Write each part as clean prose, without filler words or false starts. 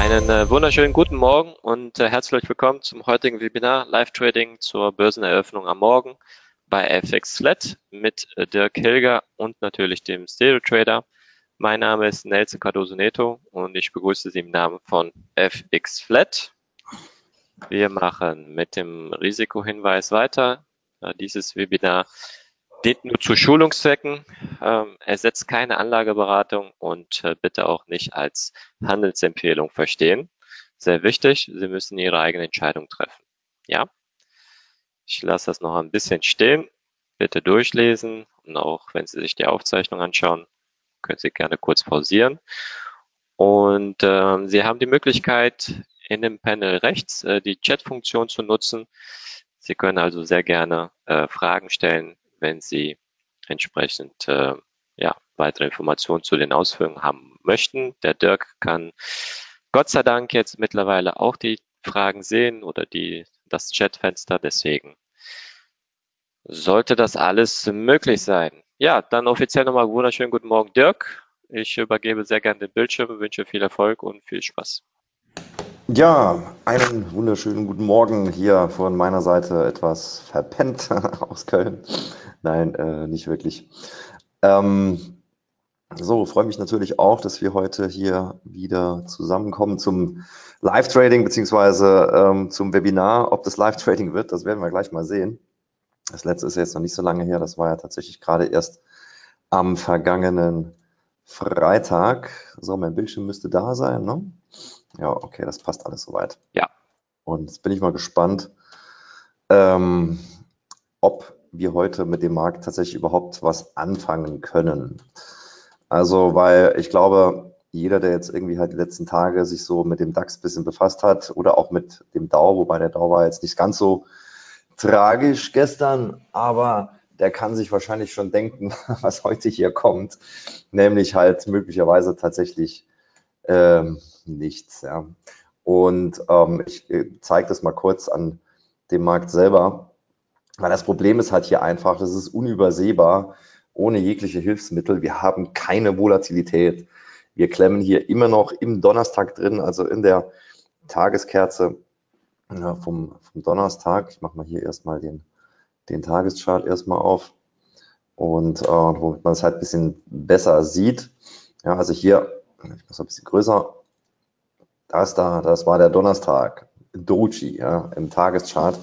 Einen wunderschönen guten Morgen und herzlich willkommen zum heutigen Webinar Live-Trading zur Börseneröffnung am Morgen bei FX Flat mit Dirk Hilger und natürlich dem Stereo Trader. Mein Name ist Nelson Cardoso Neto und ich begrüße Sie im Namen von FX Flat. Wir machen mit dem Risikohinweis weiter. Dieses Webinar dient nur zu Schulungszwecken, ersetzt keine Anlageberatung und bitte auch nicht als Handelsempfehlung verstehen. Sehr wichtig, Sie müssen Ihre eigene Entscheidung treffen. Ja, ich lasse das noch ein bisschen stehen. Bitte durchlesen und auch wenn Sie sich die Aufzeichnung anschauen, können Sie gerne kurz pausieren. Und Sie haben die Möglichkeit, in dem Panel rechts die Chat-Funktion zu nutzen. Sie können also sehr gerne Fragen stellen, wenn Sie entsprechend weitere Informationen zu den Ausführungen haben möchten. Der Dirk kann Gott sei Dank jetzt mittlerweile auch die Fragen sehen oder das Chatfenster, deswegen sollte das alles möglich sein. Ja, dann offiziell nochmal wunderschönen guten Morgen, Dirk. Ich übergebe sehr gerne den Bildschirm, wünsche viel Erfolg und viel Spaß. Ja, einen wunderschönen guten Morgen hier von meiner Seite, etwas verpennt aus Köln. Nein, nicht wirklich. Freue mich natürlich auch, dass wir heute hier wieder zusammenkommen zum Live-Trading beziehungsweise zum Webinar. Ob das Live-Trading wird, das werden wir gleich mal sehen. Das letzte ist jetzt noch nicht so lange her, das war ja tatsächlich gerade erst am vergangenen Freitag. So, mein Bildschirm müsste da sein, ne? Ja, okay, das passt alles soweit. Ja. Und jetzt bin ich mal gespannt, ob wir heute mit dem Markt tatsächlich überhaupt was anfangen können. Also, weil ich glaube, jeder, der jetzt irgendwie halt die letzten Tage sich so mit dem DAX ein bisschen befasst hat oder auch mit dem DAO, wobei der DAO war jetzt nicht ganz so tragisch gestern, aber der kann sich wahrscheinlich schon denken, was heute hier kommt, nämlich halt möglicherweise tatsächlich nichts. Ja. Und ich zeige das mal kurz an dem Markt selber, weil das Problem ist halt hier einfach, das ist unübersehbar, ohne jegliche Hilfsmittel. Wir haben keine Volatilität. Wir klemmen hier immer noch im Donnerstag drin, also in der Tageskerze vom Donnerstag. Ich mache mal hier erstmal den Tageschart erstmal auf und womit man es halt ein bisschen besser sieht. Ja, also hier, ich mache es ein bisschen größer, das war der Donnerstag, Doji, ja, im Tageschart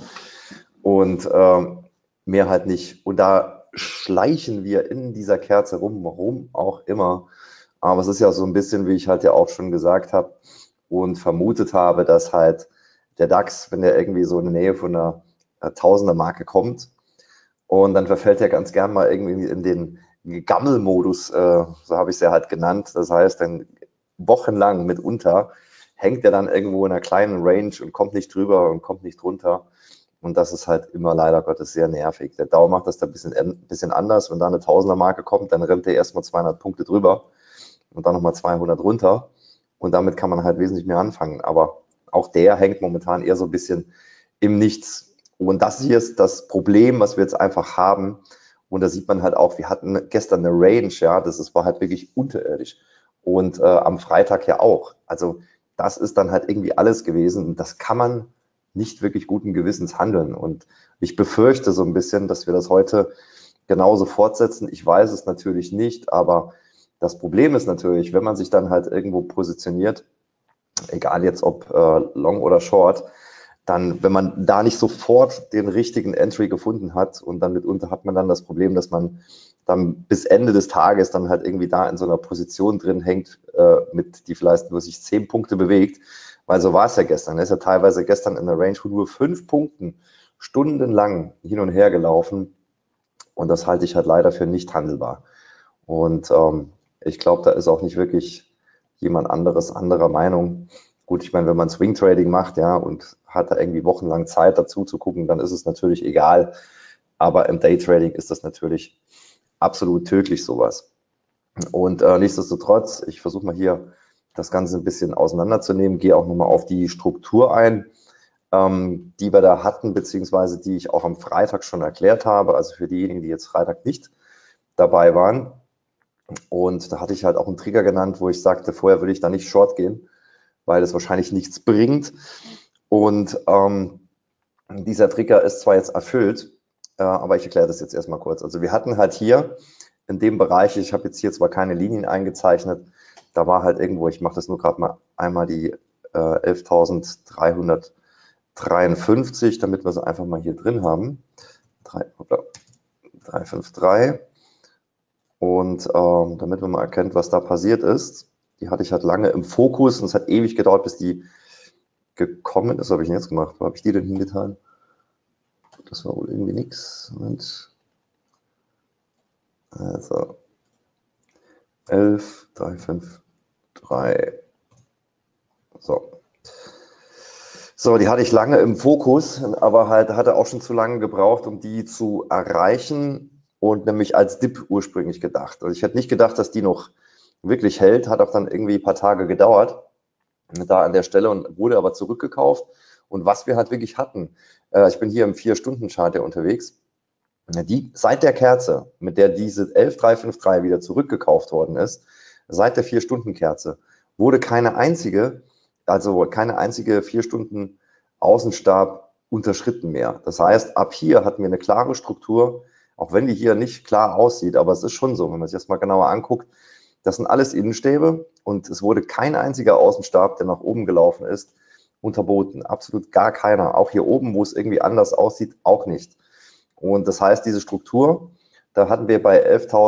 und mehr halt nicht. Und da schleichen wir in dieser Kerze rum, warum auch immer. Aber es ist ja so ein bisschen, wie ich halt ja auch schon gesagt habe und vermutet habe, dass halt der DAX, wenn der irgendwie so in der Nähe von einer Tausender-Marke kommt und dann verfällt er ganz gern mal irgendwie in den Gammelmodus, so habe ich es ja halt genannt. Das heißt, dann wochenlang mitunter hängt er dann irgendwo in einer kleinen Range und kommt nicht drüber und kommt nicht drunter. Und das ist halt immer leider Gottes sehr nervig. Der DAO macht das da ein bisschen anders. Wenn da eine Tausender-Marke kommt, dann rennt er erstmal 200 Punkte drüber und dann nochmal 200 runter. Und damit kann man halt wesentlich mehr anfangen. Aber auch der hängt momentan eher so ein bisschen im Nichts. Und das hier ist das Problem, was wir jetzt einfach haben. Und da sieht man halt auch, wir hatten gestern eine Range, ja, war halt wirklich unterirdisch. Und am Freitag ja auch. Also das ist dann halt irgendwie alles gewesen. Und das kann man nicht wirklich guten Gewissens handeln. Und ich befürchte so ein bisschen, dass wir das heute genauso fortsetzen. Ich weiß es natürlich nicht, aber das Problem ist natürlich, wenn man sich dann halt irgendwo positioniert, egal jetzt ob Long oder Short, dann, wenn man da nicht sofort den richtigen Entry gefunden hat und dann mitunter hat man dann das Problem, dass man dann bis Ende des Tages dann halt irgendwie da in so einer Position drin hängt, die vielleicht nur sich 10 Punkte bewegt, weil so war es ja gestern. Er ist ja teilweise gestern in der Range von nur 5 Punkten stundenlang hin und her gelaufen und das halte ich halt leider für nicht handelbar. Und ich glaube, da ist auch nicht wirklich jemand anderer Meinung. Gut, ich meine, wenn man Swing Trading macht, ja, und hat da irgendwie wochenlang Zeit dazu zu gucken, dann ist es natürlich egal. Aber im Day Trading ist das natürlich absolut tödlich, sowas. Und nichtsdestotrotz, ich versuche mal hier das Ganze ein bisschen auseinanderzunehmen, gehe auch nochmal auf die Struktur ein, die wir da hatten, beziehungsweise die ich auch am Freitag schon erklärt habe, also für diejenigen, die jetzt Freitag nicht dabei waren. Und da hatte ich halt auch einen Trigger genannt, wo ich sagte, vorher würde ich da nicht short gehen, weil es wahrscheinlich nichts bringt. Und dieser Trigger ist zwar jetzt erfüllt, aber ich erkläre das jetzt erstmal kurz. Also wir hatten halt hier in dem Bereich, ich habe jetzt hier zwar keine Linien eingezeichnet, da war halt irgendwo, ich mache das nur gerade mal einmal die 11.353, damit wir sie einfach mal hier drin haben. 353. Und damit man mal erkennt, was da passiert ist, die hatte ich halt lange im Fokus und es hat ewig gedauert, bis die gekommen ist. Was habe ich denn jetzt gemacht? Wo habe ich die denn hingetan? Das war wohl irgendwie nichts. Also 11, 3, 5, 3. So, die hatte ich lange im Fokus, aber halt hatte auch schon zu lange gebraucht, um die zu erreichen und nämlich als Dip ursprünglich gedacht. Also ich hätte nicht gedacht, dass die noch wirklich hält, hat auch dann irgendwie ein paar Tage gedauert da an der Stelle und wurde aber zurückgekauft. Und was wir halt wirklich hatten, ich bin hier im 4-Stunden-Chart ja unterwegs, seit der Kerze, mit der diese 11353 wieder zurückgekauft worden ist, seit der 4-Stunden-Kerze, wurde keine einzige 4 Stunden Außenstab unterschritten mehr. Das heißt, ab hier hatten wir eine klare Struktur, auch wenn die hier nicht klar aussieht, aber es ist schon so, wenn man sich das mal genauer anguckt, das sind alles Innenstäbe und es wurde kein einziger Außenstab, der nach oben gelaufen ist, unterboten. Absolut gar keiner. Auch hier oben, wo es irgendwie anders aussieht, auch nicht. Und das heißt, diese Struktur, da hatten wir bei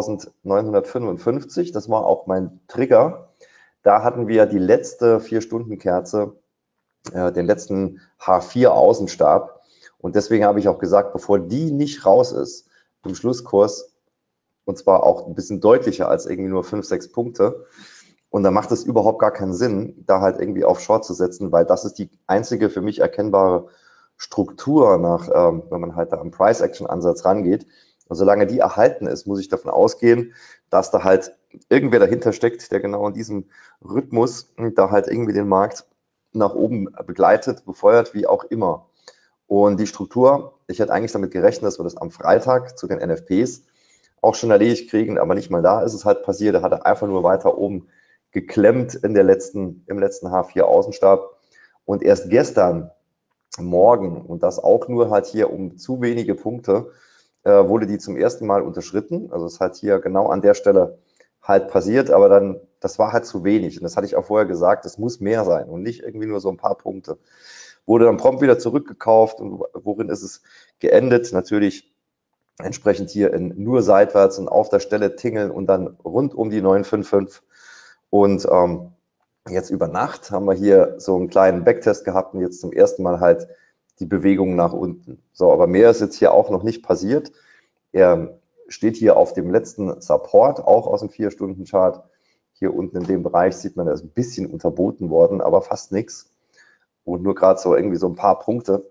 11.955, das war auch mein Trigger, da hatten wir die letzte 4-Stunden-Kerze, den letzten H4-Außenstab. Und deswegen habe ich auch gesagt, bevor die nicht raus ist im Schlusskurs, und zwar auch ein bisschen deutlicher als irgendwie nur 5, 6 Punkte, und da macht es überhaupt gar keinen Sinn, da halt irgendwie auf Short zu setzen, weil das ist die einzige für mich erkennbare Struktur nach, wenn man halt da am Price-Action-Ansatz rangeht. Und solange die erhalten ist, muss ich davon ausgehen, dass da halt irgendwer dahinter steckt, der genau in diesem Rhythmus da halt irgendwie den Markt nach oben begleitet, befeuert, wie auch immer. Und die Struktur, ich hätte eigentlich damit gerechnet, dass wir das am Freitag zu den NFPs auch schon erledigt kriegen, aber nicht mal da ist es halt passiert. Da hat er einfach nur weiter oben geklemmt im letzten H4 Außenstab. Und erst gestern Morgen, und das auch nur halt hier um zu wenige Punkte, wurde die zum ersten Mal unterschritten. Also es ist halt hier genau an der Stelle halt passiert, aber dann, das war halt zu wenig. Und das hatte ich auch vorher gesagt, es muss mehr sein und nicht irgendwie nur so ein paar Punkte. Wurde dann prompt wieder zurückgekauft und worin ist es geendet? Natürlich entsprechend hier in nur seitwärts und auf der Stelle tingeln und dann rund um die 955. Und jetzt über Nacht haben wir hier so einen kleinen Backtest gehabt und jetzt zum ersten Mal halt die Bewegung nach unten. So, aber mehr ist jetzt hier auch noch nicht passiert. Er steht hier auf dem letzten Support, auch aus dem 4-Stunden-Chart. Hier unten in dem Bereich sieht man, da ist ein bisschen unterboten worden, aber fast nichts. Und nur gerade so irgendwie so ein paar Punkte.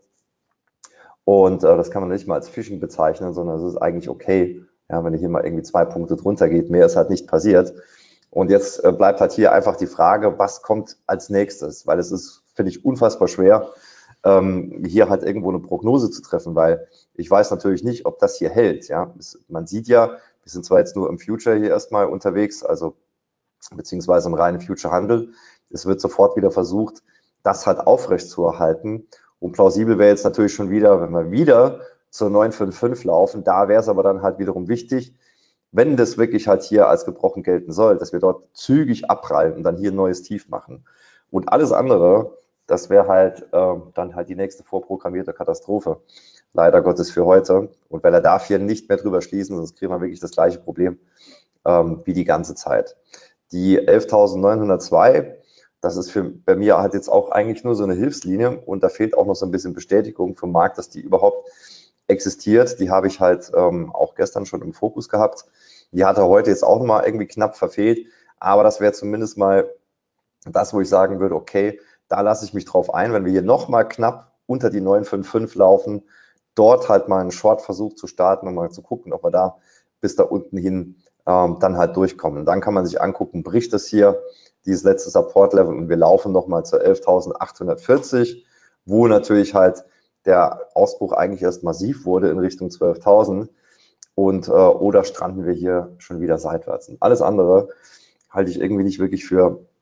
Und das kann man nicht mal als Phishing bezeichnen, sondern es ist eigentlich okay, ja, wenn hier mal irgendwie 2 Punkte drunter geht. Mehr ist halt nicht passiert. Und jetzt bleibt halt hier einfach die Frage, was kommt als nächstes? Weil es ist, finde ich, unfassbar schwer, hier halt irgendwo eine Prognose zu treffen, weil ich weiß natürlich nicht, ob das hier hält. Ja, man sieht ja, wir sind zwar jetzt nur im Future hier erstmal unterwegs, also beziehungsweise im reinen Future-Handel. Es wird sofort wieder versucht, das halt aufrecht zu erhalten. Und plausibel wäre jetzt natürlich schon wieder, wenn wir wieder zur 955 laufen, da wäre es aber dann halt wiederum wichtig, wenn das wirklich halt hier als gebrochen gelten soll, dass wir dort zügig abprallen und dann hier ein neues Tief machen. Und alles andere, das wäre halt dann halt die nächste vorprogrammierte Katastrophe. Leider Gottes für heute. Und weil er darf hier nicht mehr drüber schließen, sonst kriegen wir wirklich das gleiche Problem wie die ganze Zeit. Die 11.902, das ist bei mir halt jetzt auch eigentlich nur so eine Hilfslinie und da fehlt auch noch so ein bisschen Bestätigung vom Markt, dass die überhaupt existiert. Die habe ich halt auch gestern schon im Fokus gehabt. Die hat er heute jetzt auch nochmal irgendwie knapp verfehlt, aber das wäre zumindest mal das, wo ich sagen würde, okay, da lasse ich mich drauf ein, wenn wir hier nochmal knapp unter die 955 laufen, dort halt mal einen Short-Versuch zu starten und mal zu gucken, ob wir da bis da unten hin dann halt durchkommen. Und dann kann man sich angucken, bricht das hier, dieses letzte Support-Level und wir laufen nochmal zur 11.840, wo natürlich halt der Ausbruch eigentlich erst massiv wurde in Richtung 12.000 und oder stranden wir hier schon wieder seitwärts. Und alles andere halte ich irgendwie nicht wirklich für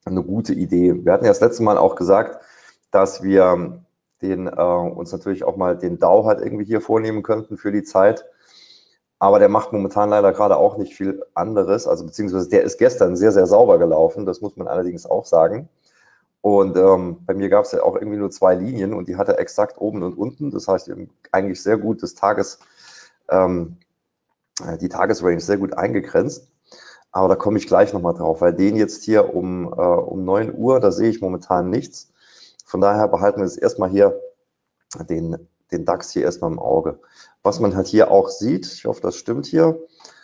eine gute Idee. Wir hatten ja das letzte Mal auch gesagt, dass wir uns natürlich auch mal den Dow halt irgendwie hier vornehmen könnten für die Zeit. Aber der macht momentan leider gerade auch nicht viel anderes. Also beziehungsweise der ist gestern sehr, sehr sauber gelaufen. Das muss man allerdings auch sagen. Und bei mir gab es ja auch irgendwie nur 2 Linien und die hatte exakt oben und unten. Das heißt eigentlich sehr gut die Tagesrange sehr gut eingegrenzt. Aber da komme ich gleich nochmal drauf, weil den jetzt hier um 9 Uhr, da sehe ich momentan nichts. Von daher behalten wir jetzt erstmal hier den DAX hier erstmal im Auge. Was man halt hier auch sieht, ich hoffe, das stimmt hier,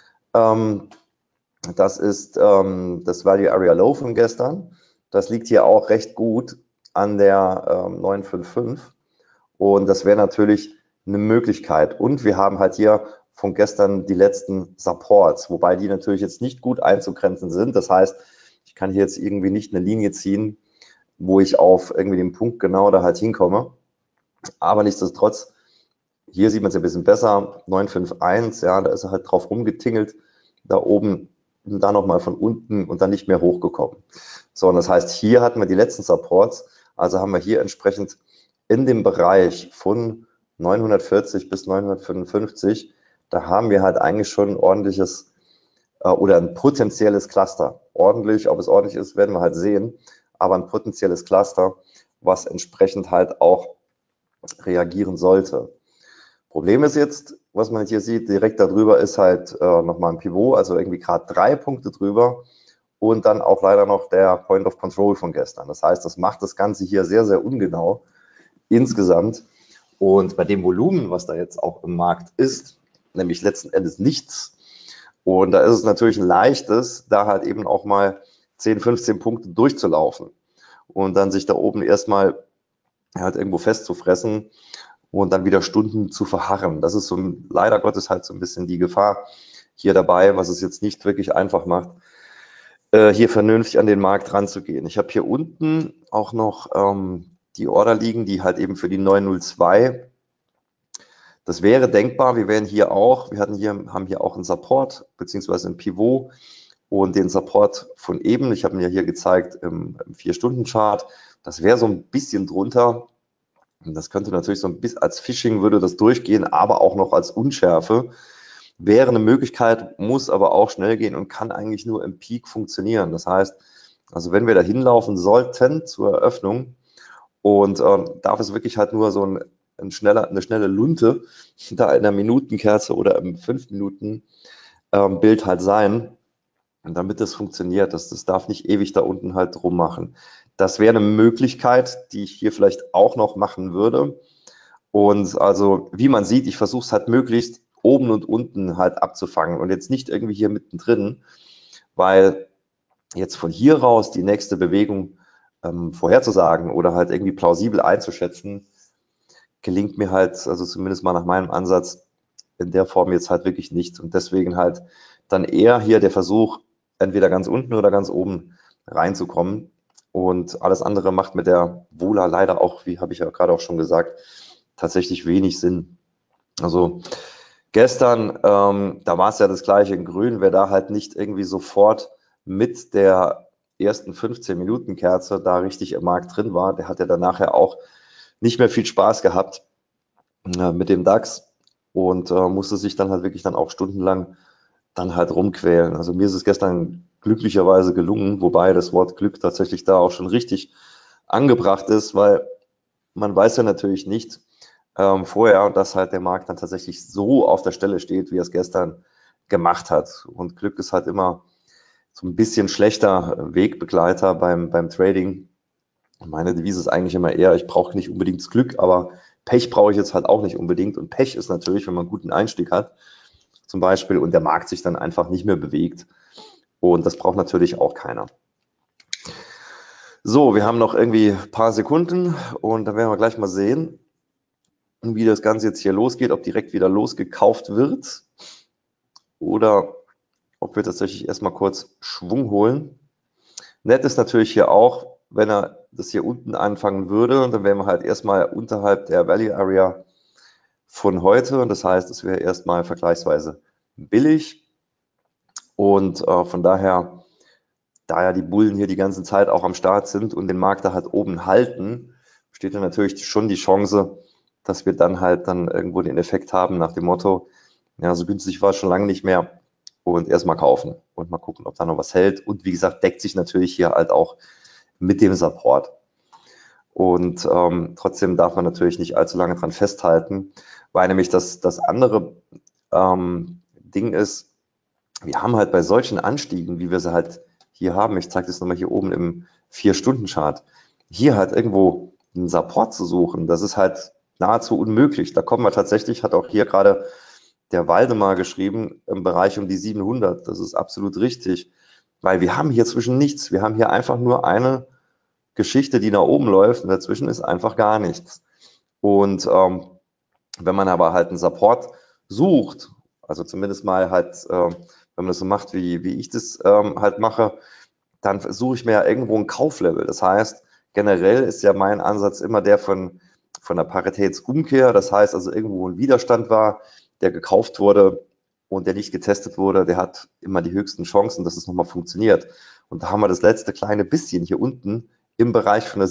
das ist das Value Area Low von gestern. Das liegt hier auch recht gut an der 955 und das wäre natürlich eine Möglichkeit. Und wir haben halt hier von gestern die letzten Supports, wobei die natürlich jetzt nicht gut einzugrenzen sind. Das heißt, ich kann hier jetzt irgendwie nicht eine Linie ziehen, wo ich auf irgendwie den Punkt genau da halt hinkomme. Aber nichtsdestotrotz, hier sieht man es ein bisschen besser, 951, ja, da ist er halt drauf rumgetingelt, da oben und dann nochmal von unten und dann nicht mehr hochgekommen. So, und das heißt, hier hatten wir die letzten Supports, also haben wir hier entsprechend in dem Bereich von 940 bis 955, da haben wir halt eigentlich schon ein ordentliches oder ein potenzielles Cluster. Ordentlich, ob es ordentlich ist, werden wir halt sehen, aber ein potenzielles Cluster, was entsprechend halt auch reagieren sollte. Problem ist jetzt, was man hier sieht, direkt darüber ist halt nochmal ein Pivot, also irgendwie gerade 3 Punkte drüber und dann auch leider noch der Point of Control von gestern. Das heißt, das macht das Ganze hier sehr, sehr ungenau insgesamt. Und bei dem Volumen, was da jetzt auch im Markt ist, nämlich letzten Endes nichts. Und da ist es natürlich ein leichtes, da halt eben auch mal 10, 15 Punkte durchzulaufen und dann sich da oben erstmal halt irgendwo festzufressen und dann wieder Stunden zu verharren. Das ist so leider Gottes halt so ein bisschen die Gefahr hier dabei, was es jetzt nicht wirklich einfach macht, hier vernünftig an den Markt ranzugehen. Ich habe hier unten auch noch die Order liegen, die halt eben für die 902. Das wäre denkbar. Wir haben hier auch einen Support beziehungsweise ein Pivot und den Support von eben. Ich habe mir hier gezeigt im 4-Stunden-Chart. Das wäre so ein bisschen drunter. Das könnte natürlich so ein bisschen als Phishing würde das durchgehen, aber auch noch als Unschärfe. Wäre eine Möglichkeit, muss aber auch schnell gehen und kann eigentlich nur im Peak funktionieren. Das heißt, also wenn wir da hinlaufen sollten zur Eröffnung und darf es wirklich halt nur so eine schnelle Lunte da in der Minutenkerze oder im 5-Minuten-Bild halt sein, und damit das funktioniert, das darf nicht ewig da unten halt drum machen. Das wäre eine Möglichkeit, die ich hier vielleicht auch noch machen würde. Und also, wie man sieht, ich versuche es halt möglichst oben und unten halt abzufangen und jetzt nicht irgendwie hier mittendrin, weil jetzt von hier raus die nächste Bewegung vorherzusagen oder halt irgendwie plausibel einzuschätzen, gelingt mir halt, also zumindest mal nach meinem Ansatz, in der Form jetzt halt wirklich nicht. Und deswegen halt dann eher hier der Versuch, entweder ganz unten oder ganz oben reinzukommen. Und alles andere macht mit der Vola leider auch, wie habe ich ja gerade auch schon gesagt, tatsächlich wenig Sinn. Also gestern, da war es ja das gleiche in Grün, wer da halt nicht irgendwie sofort mit der ersten 15-Minuten-Kerze da richtig im Markt drin war, der hat ja dann nachher auch nicht mehr viel Spaß gehabt mit dem DAX und musste sich dann halt wirklich dann auch stundenlang dann halt rumquälen. Also mir ist es gestern glücklicherweise gelungen, wobei das Wort Glück tatsächlich da auch schon richtig angebracht ist, weil man weiß ja natürlich nicht vorher, dass halt der Markt dann tatsächlich so auf der Stelle steht, wie er es gestern gemacht hat. Und Glück ist halt immer so ein bisschen schlechter Wegbegleiter beim Trading. Meine Devise ist eigentlich immer eher, ich brauche nicht unbedingt das Glück, aber Pech brauche ich jetzt halt auch nicht unbedingt. Und Pech ist natürlich, wenn man einen guten Einstieg hat, zum Beispiel, und der Markt sich dann einfach nicht mehr bewegt. Und das braucht natürlich auch keiner. So, wir haben noch irgendwie ein paar Sekunden und dann werden wir gleich mal sehen, wie das Ganze jetzt hier losgeht, ob direkt wieder losgekauft wird oder ob wir tatsächlich erstmal kurz Schwung holen. Nett ist natürlich hier auch, wenn er das hier unten anfangen würde, dann wären wir halt erstmal unterhalb der Value Area von heute. Und das heißt, es wäre erstmal vergleichsweise billig. Und von daher da ja die Bullen hier die ganze Zeit auch am Start sind und den Markt da halt oben halten, besteht dann natürlich schon die Chance, dass wir dann halt dann irgendwo den Effekt haben nach dem Motto, ja, so günstig war es schon lange nicht mehr und erstmal kaufen und mal gucken, ob da noch was hält. Und wie gesagt, deckt sich natürlich hier halt auch mit dem Support. Und trotzdem darf man natürlich nicht allzu lange dran festhalten, weil nämlich das andere Ding ist, wir haben halt bei solchen Anstiegen, wie wir sie halt hier haben, ich zeige das nochmal hier oben im 4-Stunden-Chart, hier halt irgendwo einen Support zu suchen, das ist halt nahezu unmöglich. Da kommen wir tatsächlich, hat auch hier gerade der Waldemar geschrieben, im Bereich um die 700. Das ist absolut richtig, weil wir haben hier zwischen nichts. Wir haben hier einfach nur eine Geschichte, die nach oben läuft und dazwischen ist einfach gar nichts. Und wenn man aber halt einen Support sucht, also zumindest mal halt, wenn man das so macht, wie ich das halt mache, dann suche ich mir ja irgendwo ein Kauflevel. Das heißt, generell ist ja mein Ansatz immer der von der Paritätsumkehr. Das heißt also irgendwo ein Widerstand war, der gekauft wurde und der nicht getestet wurde, der hat immer die höchsten Chancen, dass es nochmal funktioniert. Und da haben wir das letzte kleine bisschen hier unten im Bereich von der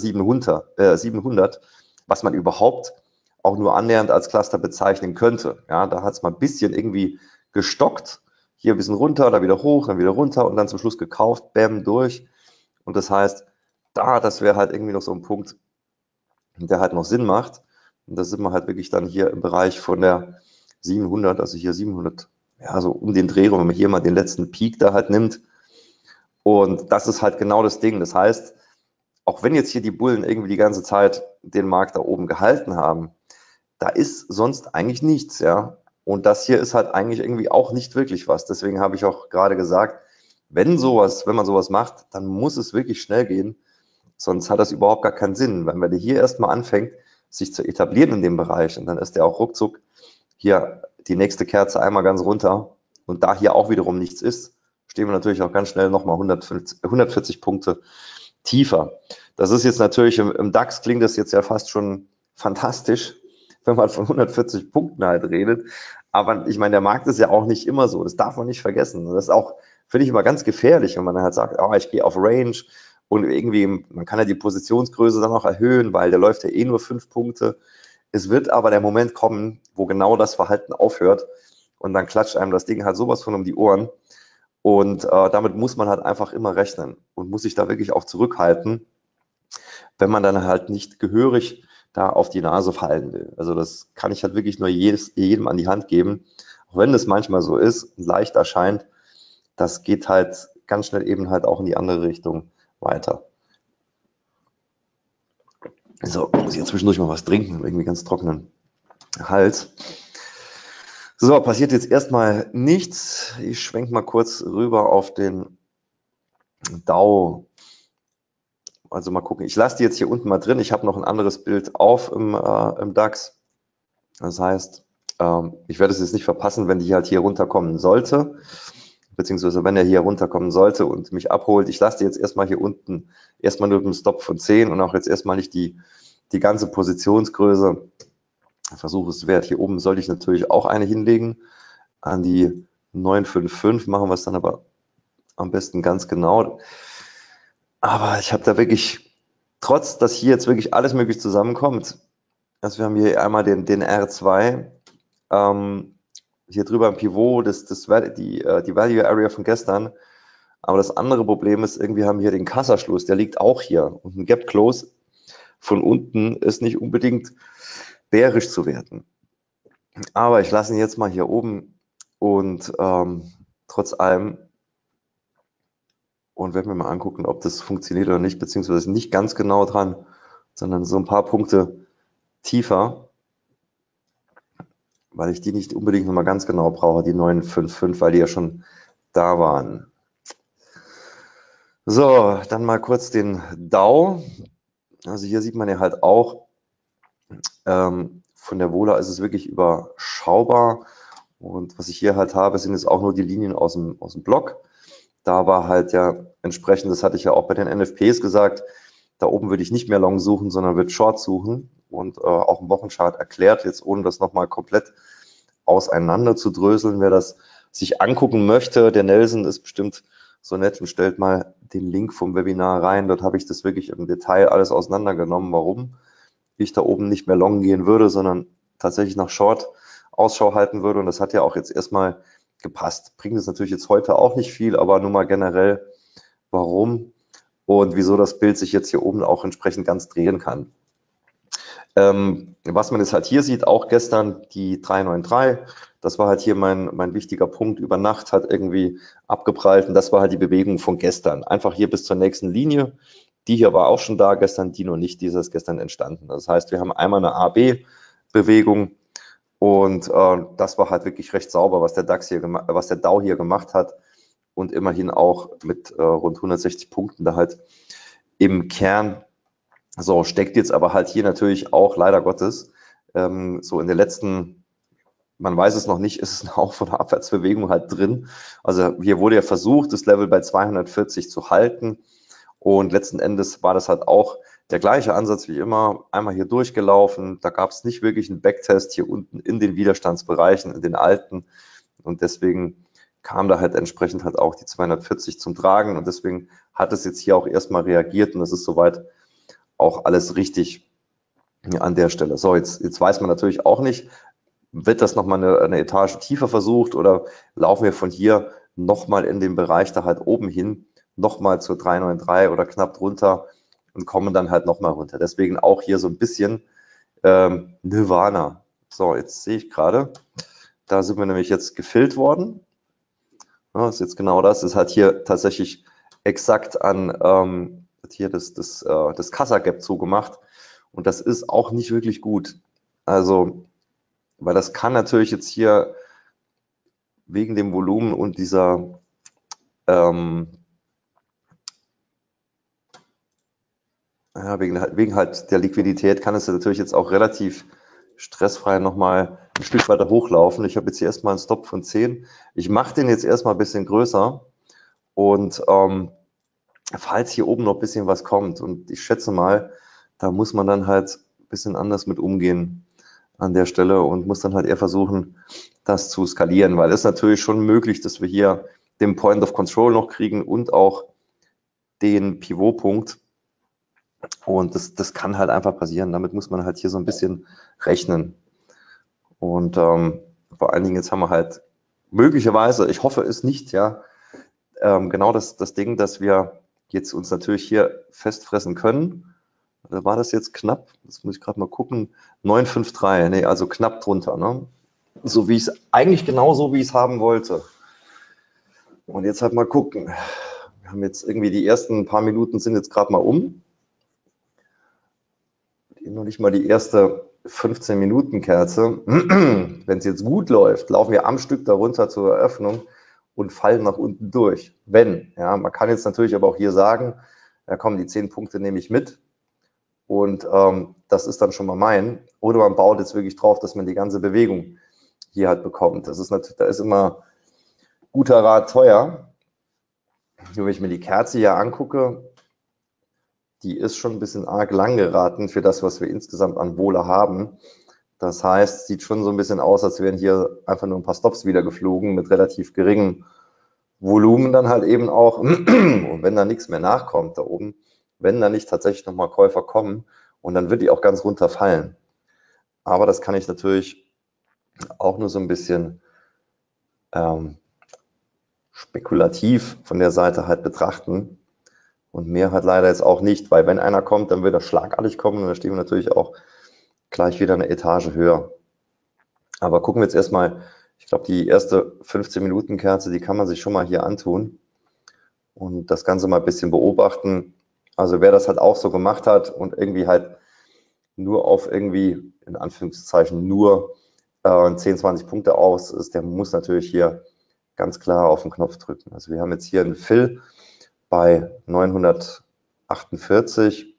700, was man überhaupt auch nur annähernd als Cluster bezeichnen könnte. Ja, da hat es mal ein bisschen irgendwie gestockt. Hier ein bisschen runter, da wieder hoch, dann wieder runter und dann zum Schluss gekauft, bam, durch. Und das heißt, das wäre halt irgendwie noch so ein Punkt, der halt noch Sinn macht. Und da sind wir halt wirklich dann hier im Bereich von der 700, also hier 700, ja, so um den Dreh, wenn man hier mal den letzten Peak da halt nimmt. Und das ist halt genau das Ding. Das heißt, auch wenn jetzt hier die Bullen irgendwie die ganze Zeit den Markt da oben gehalten haben, da ist sonst eigentlich nichts, ja. Und das hier ist halt eigentlich irgendwie auch nicht wirklich was. Deswegen habe ich auch gerade gesagt, wenn man sowas macht, dann muss es wirklich schnell gehen. Sonst hat das überhaupt gar keinen Sinn. Wenn man hier erstmal anfängt, sich zu etablieren in dem Bereich, und dann ist der auch ruckzuck hier die nächste Kerze einmal ganz runter. Und da hier auch wiederum nichts ist, stehen wir natürlich auch ganz schnell nochmal 140 Punkte tiefer. Das ist jetzt natürlich, im DAX klingt das jetzt ja fast schon fantastisch, wenn man von 140 Punkten halt redet. Aber ich meine, der Markt ist ja auch nicht immer so. Das darf man nicht vergessen. Das ist auch, finde ich, immer ganz gefährlich, wenn man halt sagt, oh, ich gehe auf Range und irgendwie, man kann ja die Positionsgröße dann auch erhöhen, weil der läuft ja eh nur 5 Punkte. Es wird aber der Moment kommen, wo genau das Verhalten aufhört und dann klatscht einem das Ding halt sowas von um die Ohren. Und damit muss man halt einfach immer rechnen und muss sich da wirklich auch zurückhalten, wenn man dann halt nicht gehörig da auf die Nase fallen will. Also das kann ich halt wirklich nur jedem an die Hand geben. Auch wenn das manchmal so ist, leicht erscheint, das geht halt ganz schnell eben halt auch in die andere Richtung weiter. So, muss ich jetzt zwischendurch mal was trinken, irgendwie ganz trockenen Hals. So, passiert jetzt erstmal nichts. Ich schwenke mal kurz rüber auf den Dow. Also mal gucken. Ich lasse die jetzt hier unten mal drin. Ich habe noch ein anderes Bild auf im DAX. Das heißt, ich werde es jetzt nicht verpassen, wenn die halt hier runterkommen sollte, beziehungsweise wenn er hier runterkommen sollte und mich abholt. Ich lasse die jetzt erstmal hier unten erstmal nur mit einem Stop von 10 und auch jetzt erstmal nicht die ganze Positionsgröße. Versuche es wert. Hier oben sollte ich natürlich auch eine hinlegen. An die 955 machen wir es dann aber am besten ganz genau. Aber ich habe da wirklich, trotz dass hier jetzt wirklich alles möglich zusammenkommt, also wir haben hier einmal den R2, hier drüber im Pivot, die Value Area von gestern. Aber das andere Problem ist, irgendwie haben wir hier den Kassaschluss, der liegt auch hier. Und ein Gap Close von unten ist nicht unbedingt bärisch zu werten. Aber ich lasse ihn jetzt mal hier oben und trotz allem und werde mir mal angucken, ob das funktioniert oder nicht, beziehungsweise nicht ganz genau dran, sondern so ein paar Punkte tiefer, weil ich die nicht unbedingt nochmal ganz genau brauche, die 955, weil die ja schon da waren. So, dann mal kurz den Dow. Also hier sieht man ja halt auch, von der Vola ist es wirklich überschaubar. Und was ich hier halt habe, sind jetzt auch nur die Linien aus dem Block. Da war halt ja entsprechend, das hatte ich ja auch bei den NFPs gesagt, da oben würde ich nicht mehr Long suchen, sondern würde Short suchen und auch im Wochenchart erklärt, jetzt ohne das nochmal komplett auseinander zu dröseln. Wer das sich angucken möchte, der Nelson ist bestimmt so nett und stellt mal den Link vom Webinar rein. Dort habe ich das wirklich im Detail alles auseinandergenommen, warum ich da oben nicht mehr long gehen würde, sondern tatsächlich nach Short Ausschau halten würde. Und das hat ja auch jetzt erstmal gepasst. Bringt es natürlich jetzt heute auch nicht viel, aber nur mal generell, warum und wieso das Bild sich jetzt hier oben auch entsprechend ganz drehen kann. Was man jetzt halt hier sieht, auch gestern die 393, das war halt hier mein wichtiger Punkt, über Nacht hat irgendwie abgeprallt und das war halt die Bewegung von gestern. Einfach hier bis zur nächsten Linie. Die hier war auch schon da gestern, die noch nicht, die ist gestern entstanden. Das heißt, wir haben einmal eine A-B-Bewegung und das war halt wirklich recht sauber, was der DAX hier was der Dow hier gemacht hat und immerhin auch mit rund 160 Punkten da halt im Kern. So, steckt jetzt aber halt hier natürlich auch, leider Gottes, so in der letzten, man weiß es noch nicht, ist es eine Auf- oder Abwärtsbewegung halt drin. Also hier wurde ja versucht, das Level bei 240 zu halten und letzten Endes war das halt auch der gleiche Ansatz wie immer, einmal hier durchgelaufen, da gab es nicht wirklich einen Backtest hier unten in den Widerstandsbereichen, in den alten und deswegen kam da halt entsprechend halt auch die 240 zum Tragen und deswegen hat es jetzt hier auch erstmal reagiert und das ist soweit auch alles richtig an der Stelle. So, jetzt weiß man natürlich auch nicht, wird das nochmal eine Etage tiefer versucht oder laufen wir von hier nochmal in den Bereich da halt oben hin, nochmal zur 393 oder knapp drunter und kommen dann halt nochmal runter. Deswegen auch hier so ein bisschen Nirvana. So, jetzt sehe ich gerade, da sind wir nämlich jetzt gefüllt worden. Ja, ist jetzt genau das, ist halt hier tatsächlich exakt an hier das Kassa-Gap zugemacht und das ist auch nicht wirklich gut. Also, weil das kann natürlich jetzt hier wegen dem Volumen und dieser ja, wegen halt der Liquidität kann es natürlich jetzt auch relativ stressfrei nochmal ein Stück weiter hochlaufen. Ich habe jetzt hier erstmal einen Stop von 10. Ich mache den jetzt erstmal ein bisschen größer und falls hier oben noch ein bisschen was kommt und ich schätze mal, da muss man dann halt ein bisschen anders mit umgehen an der Stelle und muss dann halt eher versuchen, das zu skalieren, weil es ist natürlich schon möglich, dass wir hier den Point of Control noch kriegen und auch den Pivotpunkt und das kann halt einfach passieren. Damit muss man halt hier so ein bisschen rechnen und vor allen Dingen jetzt haben wir halt möglicherweise, ich hoffe es nicht, ja, genau das Ding, dass wir jetzt uns natürlich hier festfressen können. War das jetzt knapp? Das muss ich gerade mal gucken. 953, nee, also knapp drunter, ne? So wie ich es, eigentlich genau so, wie ich es haben wollte. Und jetzt halt mal gucken. Wir haben jetzt irgendwie die ersten paar Minuten sind jetzt gerade mal um. Noch nicht mal die erste 15-Minuten-Kerze. Wenn es jetzt gut läuft, laufen wir am Stück darunter zur Eröffnung und fallen nach unten durch. Wenn, ja, man kann jetzt natürlich aber auch hier sagen, ja komm, die 10 Punkte nehme ich mit und das ist dann schon mal mein. Oder man baut jetzt wirklich drauf, dass man die ganze Bewegung hier halt bekommt. Das ist natürlich, da ist immer guter Rat teuer. Nur wenn ich mir die Kerze hier angucke, die ist schon ein bisschen arg lang geraten für das, was wir insgesamt an Wohle haben. Das heißt, sieht schon so ein bisschen aus, als wären hier einfach nur ein paar Stops wieder geflogen mit relativ geringem Volumen dann halt eben auch. Und wenn da nichts mehr nachkommt da oben, wenn da nicht tatsächlich nochmal Käufer kommen und dann wird die auch ganz runterfallen. Aber das kann ich natürlich auch nur so ein bisschen spekulativ von der Seite halt betrachten. Und mehr halt leider jetzt auch nicht, weil wenn einer kommt, dann wird er schlagartig kommen und dann stehen wir natürlich auch gleich wieder eine Etage höher. Aber gucken wir jetzt erstmal, ich glaube, die erste 15-Minuten-Kerze, die kann man sich schon mal hier antun und das Ganze mal ein bisschen beobachten. Also wer das halt auch so gemacht hat und irgendwie halt nur auf irgendwie, in Anführungszeichen, nur 10, 20 Punkte aus ist, der muss natürlich hier ganz klar auf den Knopf drücken. Also wir haben jetzt hier einen Fill bei 948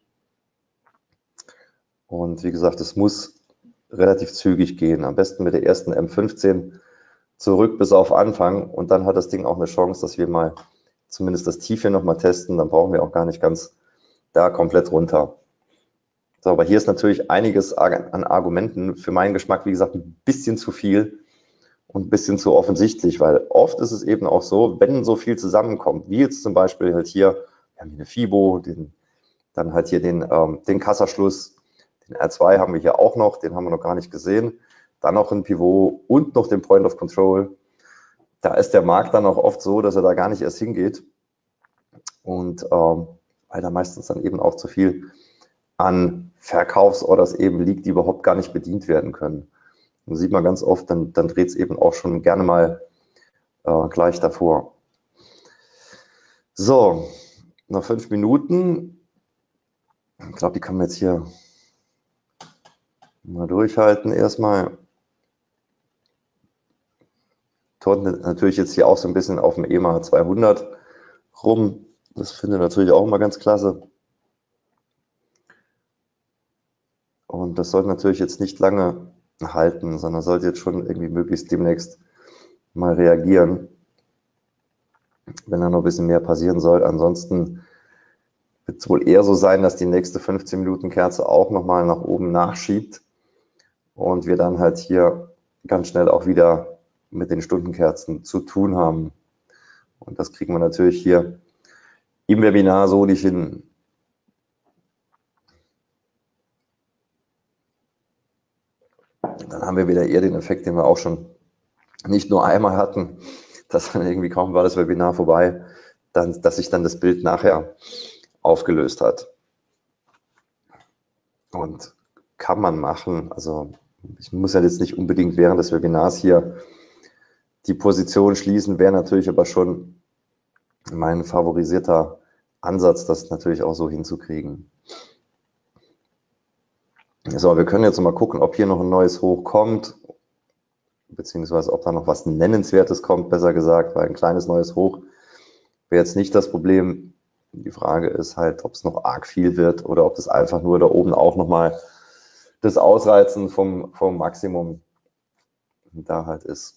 und wie gesagt, es muss relativ zügig gehen, am besten mit der ersten M15 zurück bis auf Anfang und dann hat das Ding auch eine Chance, dass wir mal zumindest das Tief hier nochmal testen, dann brauchen wir auch gar nicht ganz da komplett runter. So, aber hier ist natürlich einiges an Argumenten, für meinen Geschmack, wie gesagt, ein bisschen zu viel und ein bisschen zu offensichtlich, weil oft ist es eben auch so, wenn so viel zusammenkommt, wie jetzt zum Beispiel halt hier, wir haben hier eine FIBO, dann halt hier den Kassaschluss, den R2 haben wir hier auch noch, den haben wir noch gar nicht gesehen, dann noch ein Pivot und noch den Point of Control. Da ist der Markt dann auch oft so, dass er da gar nicht erst hingeht und weil da meistens dann eben auch zu viel an Verkaufsorders eben liegt, die überhaupt gar nicht bedient werden können. Und sieht man ganz oft, dann dreht es eben auch schon gerne mal gleich davor. So, noch 5 Minuten. Ich glaube, die können wir jetzt hier mal durchhalten erstmal. Dort natürlich jetzt hier auch so ein bisschen auf dem EMA 200 rum. Das finde ich natürlich auch immer ganz klasse. Und das sollte natürlich jetzt nicht lange halten, sondern sollte jetzt schon irgendwie möglichst demnächst mal reagieren, wenn da noch ein bisschen mehr passieren soll. Ansonsten wird es wohl eher so sein, dass die nächste 15 Minuten Kerze auch nochmal nach oben nachschiebt und wir dann halt hier ganz schnell auch wieder mit den Stundenkerzen zu tun haben. Und das kriegen wir natürlich hier im Webinar so nicht hin. Dann haben wir wieder eher den Effekt, den wir auch schon nicht nur einmal hatten, dass dann irgendwie kaum war das Webinar vorbei, dass sich dann das Bild nachher aufgelöst hat. Und kann man machen, also ich muss ja jetzt nicht unbedingt während des Webinars hier die Position schließen, wäre natürlich aber schon mein favorisierter Ansatz, das natürlich auch so hinzukriegen. So, wir können jetzt mal gucken, ob hier noch ein neues Hoch kommt, beziehungsweise ob da noch was Nennenswertes kommt, besser gesagt, weil ein kleines neues Hoch wäre jetzt nicht das Problem. Die Frage ist halt, ob es noch arg viel wird oder ob das einfach nur da oben auch nochmal das Ausreizen vom Maximum da halt ist.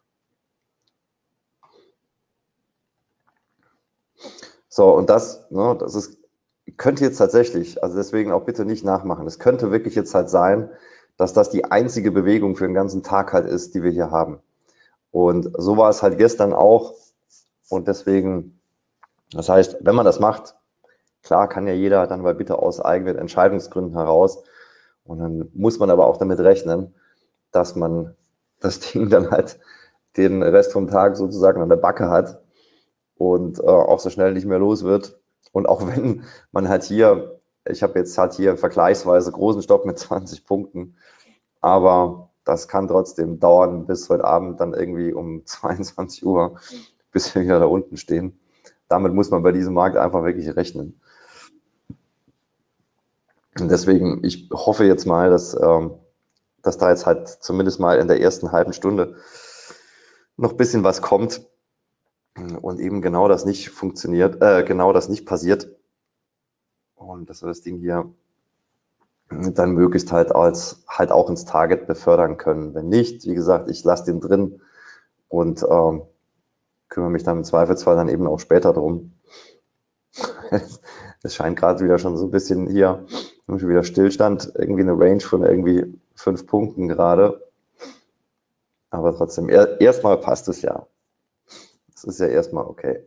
So, und das könnte jetzt tatsächlich, also deswegen auch bitte nicht nachmachen, es könnte wirklich jetzt halt sein, dass das die einzige Bewegung für den ganzen Tag halt ist, die wir hier haben. Und so war es halt gestern auch und deswegen, das heißt, wenn man das macht, klar kann ja jeder dann mal bitte aus eigenen Entscheidungsgründen heraus und dann muss man aber auch damit rechnen, dass man das Ding dann halt den Rest vom Tag sozusagen an der Backe hat und auch so schnell nicht mehr los wird. Und auch wenn man halt hier, ich habe jetzt halt hier einen vergleichsweise großen Stopp mit 20 Punkten, aber das kann trotzdem dauern bis heute Abend dann irgendwie um 22 Uhr, bis wir wieder da unten stehen. Damit muss man bei diesem Markt einfach wirklich rechnen. Und deswegen, ich hoffe jetzt mal, dass da jetzt halt zumindest mal in der ersten halben Stunde noch ein bisschen was kommt und eben genau das nicht funktioniert, genau das nicht passiert und dass wir das Ding hier dann möglichst halt auch ins Target befördern können. Wenn nicht, wie gesagt, ich lasse den drin und kümmere mich dann im Zweifelsfall dann eben auch später drum. Es scheint gerade wieder schon so ein bisschen hier, schon wieder Stillstand, irgendwie eine Range von irgendwie 5 Punkten gerade. Aber trotzdem, erstmal passt es ja. Das ist ja erstmal okay.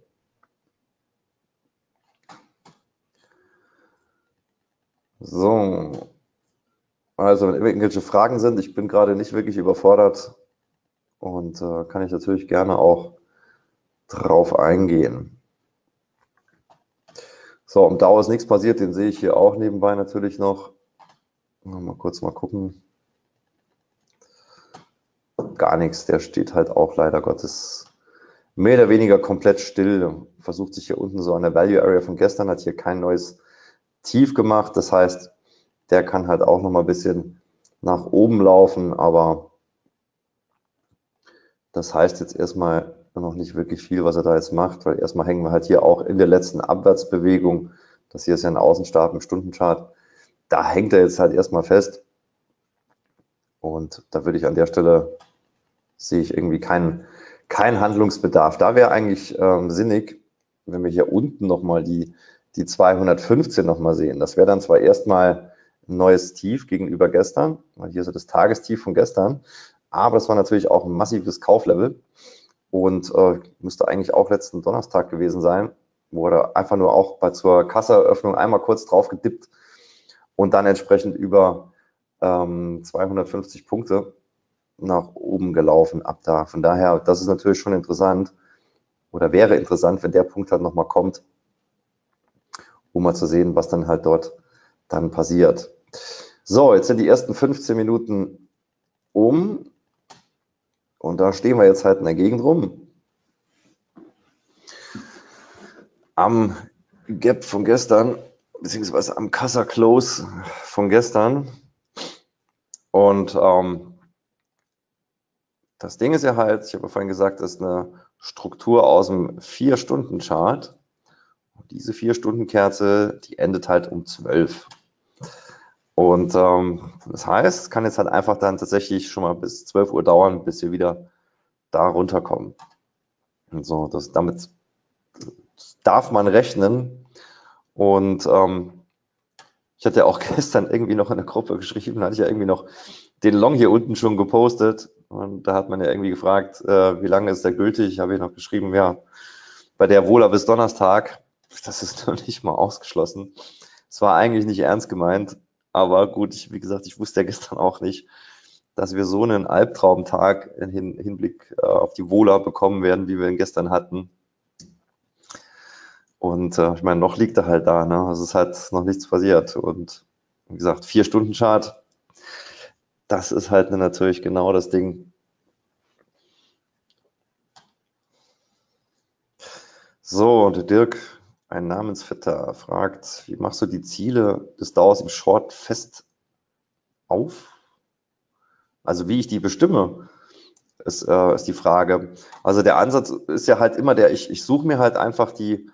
So, also wenn irgendwelche Fragen sind, ich bin gerade nicht wirklich überfordert und kann ich natürlich gerne auch drauf eingehen. So, um Dow ist nichts passiert, den sehe ich hier auch nebenbei natürlich noch. Mal kurz mal gucken. Gar nichts, der steht halt auch leider Gottes mehr oder weniger komplett still. Versucht sich hier unten so an der Value Area von gestern, hat hier kein neues Tief gemacht. Das heißt, der kann halt auch noch mal ein bisschen nach oben laufen, aber das heißt jetzt erstmal noch nicht wirklich viel, was er da jetzt macht, weil erstmal hängen wir halt hier auch in der letzten Abwärtsbewegung. Das hier ist ja ein Außenstab im Stundenchart. Da hängt er jetzt halt erstmal fest. Und da würde ich an der Stelle, sehe ich irgendwie keinen Handlungsbedarf. Da wäre eigentlich sinnig, wenn wir hier unten nochmal die 215 nochmal sehen. Das wäre dann zwar erstmal ein neues Tief gegenüber gestern, weil hier so das Tagestief von gestern, aber es war natürlich auch ein massives Kauflevel und müsste eigentlich auch letzten Donnerstag gewesen sein, wurde einfach nur auch zur Kasseeröffnung einmal kurz drauf gedippt und dann entsprechend über 250 Punkte nach oben gelaufen ab da. Von daher, das ist natürlich schon interessant oder wäre interessant, wenn der Punkt halt nochmal kommt, um mal zu sehen, was dann halt dort dann passiert. So, jetzt sind die ersten 15 Minuten um und da stehen wir jetzt halt in der Gegend rum. Am Gap von gestern, beziehungsweise am Kassa Close von gestern. Und das Ding ist ja halt, ich habe vorhin gesagt, das ist eine Struktur aus dem 4-Stunden-Chart. Und diese 4-Stunden-Kerze, die endet halt um 12. Und das heißt, es kann jetzt halt einfach dann tatsächlich schon mal bis 12 Uhr dauern, bis wir wieder da runterkommen. Und so, damit darf man rechnen. Und ich hatte ja auch gestern irgendwie noch in der Gruppe geschrieben, da hatte ich ja irgendwie noch den Long hier unten schon gepostet. Und da hat man ja irgendwie gefragt, wie lange ist der gültig? Ich habe hier noch geschrieben, ja, bei der Wohler bis Donnerstag. Das ist noch nicht mal ausgeschlossen. Es war eigentlich nicht ernst gemeint. Aber gut, wie gesagt, ich wusste ja gestern auch nicht, dass wir so einen Albtraumtag im Hinblick auf die Wohler bekommen werden, wie wir ihn gestern hatten. Und ich meine, noch liegt er halt da, ne? Also es ist halt noch nichts passiert. Und wie gesagt, 4-Stunden-Chart, das ist halt natürlich genau das Ding. So, und der Dirk, ein Namensvetter, fragt, wie machst du die Ziele des DAOs im Short fest auf? Also wie ich die bestimme, ist die Frage. Also der Ansatz ist ja halt immer der, ich suche mir halt einfach die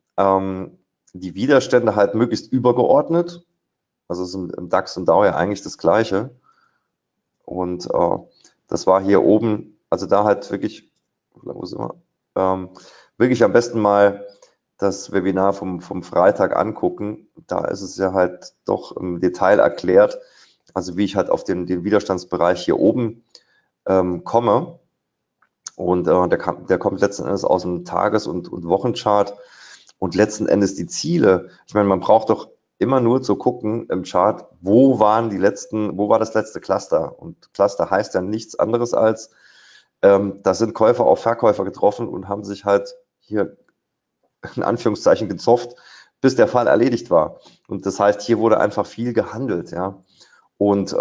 Widerstände halt möglichst übergeordnet. Also ist im DAX und DAO ja eigentlich das Gleiche. Und das war hier oben, also da halt wirklich, wo sind wir? Wirklich am besten mal das Webinar vom Freitag angucken. Da ist es ja halt doch im Detail erklärt, also wie ich halt auf den Widerstandsbereich hier oben komme. Und der kommt letzten Endes aus dem Tages- und Wochenchart. Und letzten Endes die Ziele. Ich meine, man braucht doch immer nur zu gucken im Chart, wo war das letzte Cluster? Und Cluster heißt ja nichts anderes als, da sind Käufer auf Verkäufer getroffen und haben sich halt hier in Anführungszeichen gezofft, bis der Fall erledigt war. Und das heißt, hier wurde einfach viel gehandelt, ja. Und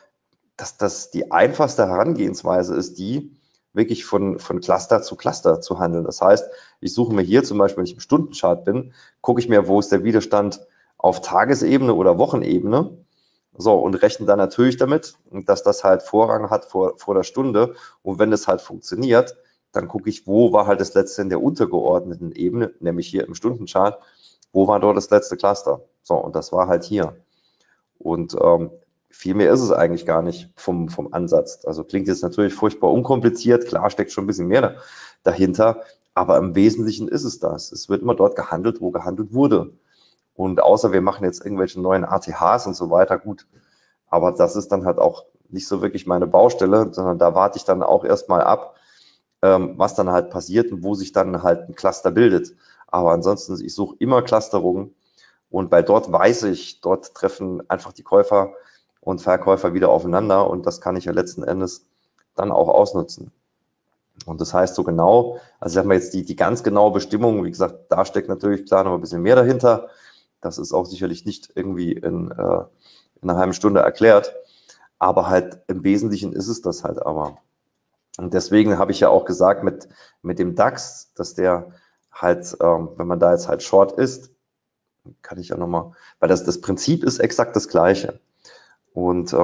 die einfachste Herangehensweise ist die, wirklich von Cluster zu Cluster zu handeln. Das heißt, ich suche mir hier zum Beispiel, wenn ich im Stundenchart bin, gucke ich mir, wo ist der Widerstand auf Tagesebene oder Wochenebene. So, und rechne dann natürlich damit, dass das halt Vorrang hat vor der Stunde. Und wenn das halt funktioniert, dann gucke ich, wo war halt das letzte in der untergeordneten Ebene, nämlich hier im Stundenchart, wo war dort das letzte Cluster? So, und das war halt hier. Und viel mehr ist es eigentlich gar nicht vom Ansatz. Also klingt jetzt natürlich furchtbar unkompliziert, klar steckt schon ein bisschen mehr dahinter, aber im Wesentlichen ist es das. Es wird immer dort gehandelt, wo gehandelt wurde. Und außer wir machen jetzt irgendwelche neuen ATHs und so weiter, gut. Aber das ist dann halt auch nicht so wirklich meine Baustelle, sondern da warte ich dann auch erstmal ab, was dann halt passiert und wo sich dann halt ein Cluster bildet. Aber ansonsten, ich suche immer Clusterungen und weil dort weiß ich, dort treffen einfach die Käufer und Verkäufer wieder aufeinander und das kann ich ja letzten Endes dann auch ausnutzen. Und das heißt so genau, also sagen wir jetzt die ganz genaue Bestimmung, wie gesagt, da steckt natürlich klar noch ein bisschen mehr dahinter. Das ist auch sicherlich nicht irgendwie in einer halben Stunde erklärt, aber halt im Wesentlichen ist es das halt aber. Und deswegen habe ich ja auch gesagt mit dem DAX, dass der halt, wenn man da jetzt halt Short ist, kann ich ja nochmal, weil das Prinzip ist exakt das gleiche. Und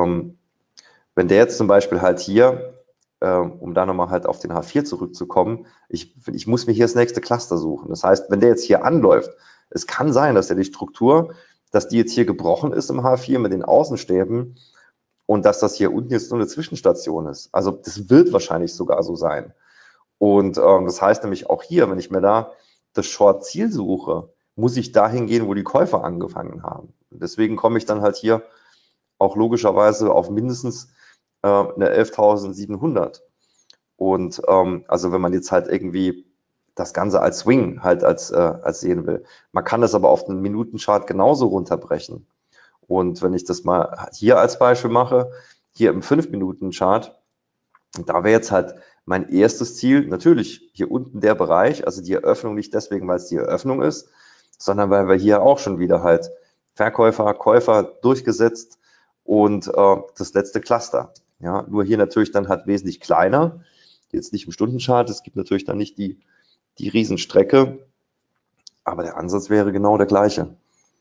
wenn der jetzt zum Beispiel halt hier, um da nochmal halt auf den H4 zurückzukommen, ich muss mir hier das nächste Cluster suchen. Das heißt, wenn der jetzt hier anläuft, es kann sein, dass die Struktur, dass die jetzt hier gebrochen ist im H4 mit den Außenstäben und dass das hier unten jetzt nur eine Zwischenstation ist. Also das wird wahrscheinlich sogar so sein. Und das heißt nämlich auch hier, wenn ich mir da das Short-Ziel suche, muss ich dahin gehen, wo die Käufer angefangen haben. Deswegen komme ich dann halt hier auch logischerweise auf mindestens eine 11.700. Und also wenn man jetzt halt irgendwie das Ganze als Swing halt als sehen will. Man kann das aber auf den Minutenchart genauso runterbrechen. Und wenn ich das mal hier als Beispiel mache, hier im 5-Minuten-Chart, da wäre jetzt halt mein erstes Ziel, natürlich hier unten der Bereich, also die Eröffnung nicht deswegen, weil es die Eröffnung ist, sondern weil wir hier auch schon wieder halt Verkäufer, Käufer durchgesetzt und das letzte Cluster. Ja, nur hier natürlich dann halt wesentlich kleiner, jetzt nicht im Stundenchart, es gibt natürlich dann nicht die Riesenstrecke, aber der Ansatz wäre genau der gleiche.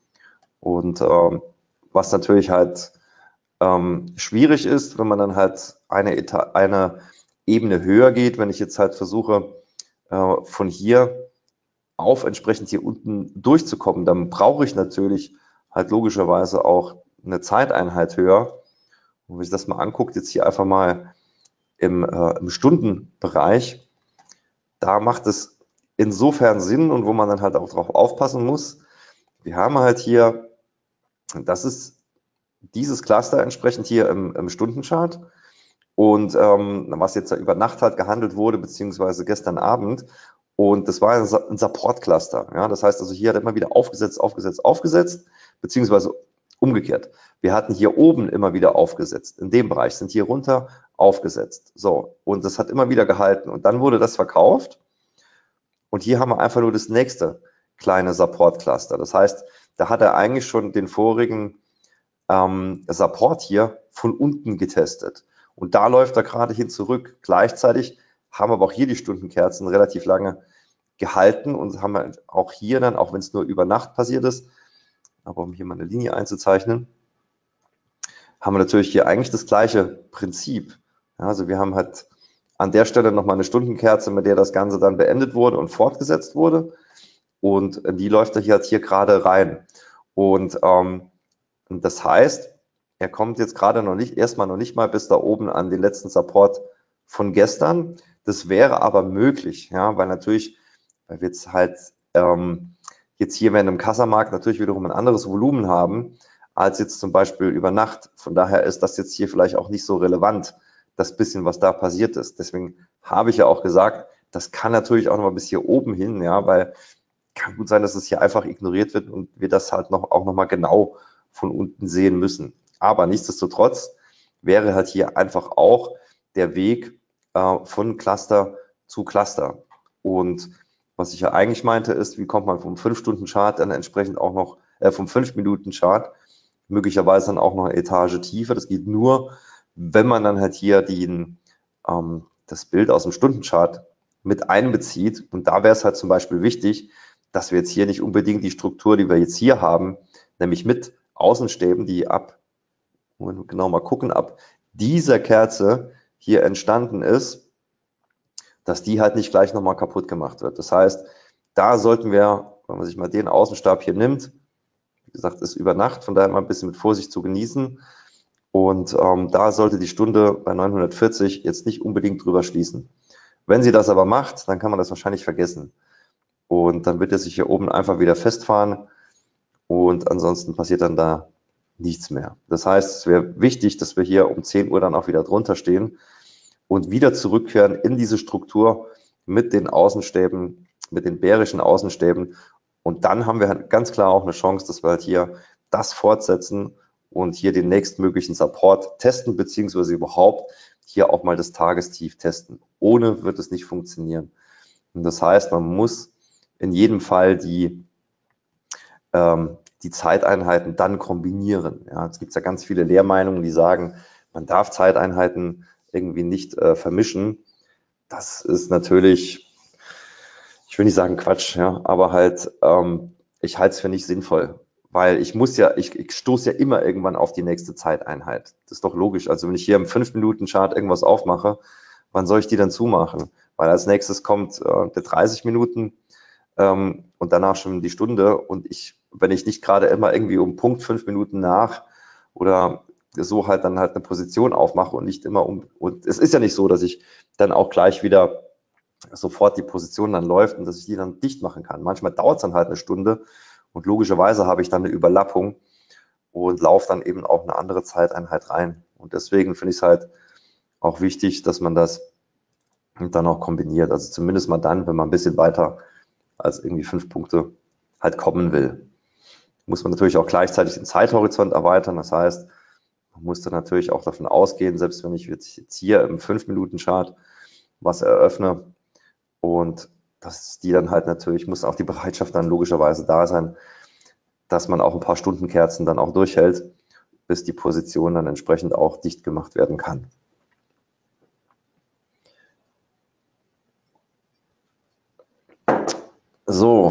Und was natürlich halt schwierig ist, wenn man dann halt eine Ebene höher geht, wenn ich jetzt halt versuche, von hier auf entsprechend hier unten durchzukommen, dann brauche ich natürlich halt logischerweise auch eine Zeiteinheit höher. Und wenn ich das mal anguckt, jetzt hier einfach mal im Stundenbereich, da macht es insofern Sinn und wo man dann halt auch drauf aufpassen muss. Wir haben halt hier, das ist dieses Cluster entsprechend hier im Stundenchart und was jetzt über Nacht halt gehandelt wurde, beziehungsweise gestern Abend. Und das war ein Support-Cluster. Ja? Das heißt also, hier hat immer wieder aufgesetzt, beziehungsweise umgekehrt. Wir hatten hier oben immer wieder aufgesetzt. In dem Bereich sind hier runter aufgesetzt. So, und das hat immer wieder gehalten. Und dann wurde das verkauft. Und hier haben wir einfach nur das nächste kleine Support-Cluster. Das heißt, da hat er eigentlich schon den vorigen Support hier von unten getestet. Und da läuft er gerade hin zurück. Gleichzeitig haben aber auch hier die Stundenkerzen relativ lange gehalten und haben halt auch hier dann, auch wenn es nur über Nacht passiert ist, aber um hier mal eine Linie einzuzeichnen, haben wir natürlich hier eigentlich das gleiche Prinzip. Ja, also wir haben halt an der Stelle nochmal eine Stundenkerze, mit der das Ganze dann beendet wurde und fortgesetzt wurde. Und die läuft da hier gerade rein. Und das heißt, er kommt jetzt gerade erstmal noch nicht mal bis da oben an den letzten Support von gestern. Das wäre aber möglich, ja, weil wir jetzt halt jetzt hier während im Kassamarkt natürlich wiederum ein anderes Volumen haben, als jetzt zum Beispiel über Nacht. Von daher ist das jetzt hier vielleicht auch nicht so relevant, das bisschen, was da passiert ist. Deswegen habe ich ja auch gesagt, das kann natürlich auch noch mal bis hier oben hin, ja, weil kann gut sein, dass es hier einfach ignoriert wird und wir das halt auch noch mal genau von unten sehen müssen. Aber nichtsdestotrotz wäre halt hier einfach auch der Weg von Cluster zu Cluster. Und was ich ja eigentlich meinte, ist, wie kommt man vom 5-Stunden-Chart dann entsprechend auch noch, vom 5-Minuten-Chart, möglicherweise dann auch noch eine Etage tiefer. Das geht nur, wenn man dann halt hier das Bild aus dem Stundenchart mit einbezieht. Und da wäre es halt zum Beispiel wichtig, dass wir jetzt hier nicht unbedingt die Struktur, die wir jetzt hier haben, nämlich mit Außenstäben, die ab dieser Kerze hier entstanden ist, dass die halt nicht gleich nochmal kaputt gemacht wird. Das heißt, da sollten wir, wenn man sich mal den Außenstab hier nimmt, wie gesagt, ist über Nacht, von daher mal ein bisschen mit Vorsicht zu genießen. Und da sollte die Stunde bei 940 jetzt nicht unbedingt drüber schließen. Wenn sie das aber macht, dann kann man das wahrscheinlich vergessen. Und dann wird er sich hier oben einfach wieder festfahren und ansonsten passiert dann da nichts mehr. Das heißt, es wäre wichtig, dass wir hier um 10 Uhr dann auch wieder drunter stehen und wieder zurückkehren in diese Struktur mit den Außenstäben, mit den bärischen Außenstäben. Und dann haben wir halt ganz klar auch eine Chance, dass wir halt hier das fortsetzen und hier den nächstmöglichen Support testen, beziehungsweise überhaupt hier auch mal das Tagestief testen. Ohne wird es nicht funktionieren. Und das heißt, man muss in jedem Fall die Zeiteinheiten dann kombinieren. Ja, es gibt ja ganz viele Lehrmeinungen, die sagen, man darf Zeiteinheiten irgendwie nicht vermischen. Das ist natürlich, ich will nicht sagen Quatsch, ja, aber halt, ich halte es für nicht sinnvoll, weil ich stoße ja immer irgendwann auf die nächste Zeiteinheit. Das ist doch logisch. Also wenn ich hier im 5-Minuten-Chart irgendwas aufmache, wann soll ich die dann zumachen? Weil als nächstes kommt der 30 Minuten und danach schon die Stunde und wenn ich nicht gerade immer irgendwie um Punkt 5 Minuten nach oder so halt dann halt eine Position aufmache und nicht immer und es ist ja nicht so, dass ich dann auch gleich wieder sofort die Position dann läuft und dass ich die dann dicht machen kann. Manchmal dauert es dann halt eine Stunde und logischerweise habe ich dann eine Überlappung und laufe dann eben auch eine andere Zeiteinheit rein. Und deswegen finde ich es halt auch wichtig, dass man das dann auch kombiniert. Also zumindest mal dann, wenn man ein bisschen weiter als irgendwie 5 Punkte halt kommen will. Muss man natürlich auch gleichzeitig den Zeithorizont erweitern. Das heißt, man muss dann natürlich auch davon ausgehen, selbst wenn ich jetzt hier im 5-Minuten-Chart was eröffne und dass die dann halt natürlich, muss auch die Bereitschaft dann logischerweise da sein, dass man auch ein paar Stundenkerzen dann auch durchhält, bis die Position dann entsprechend auch dicht gemacht werden kann. So,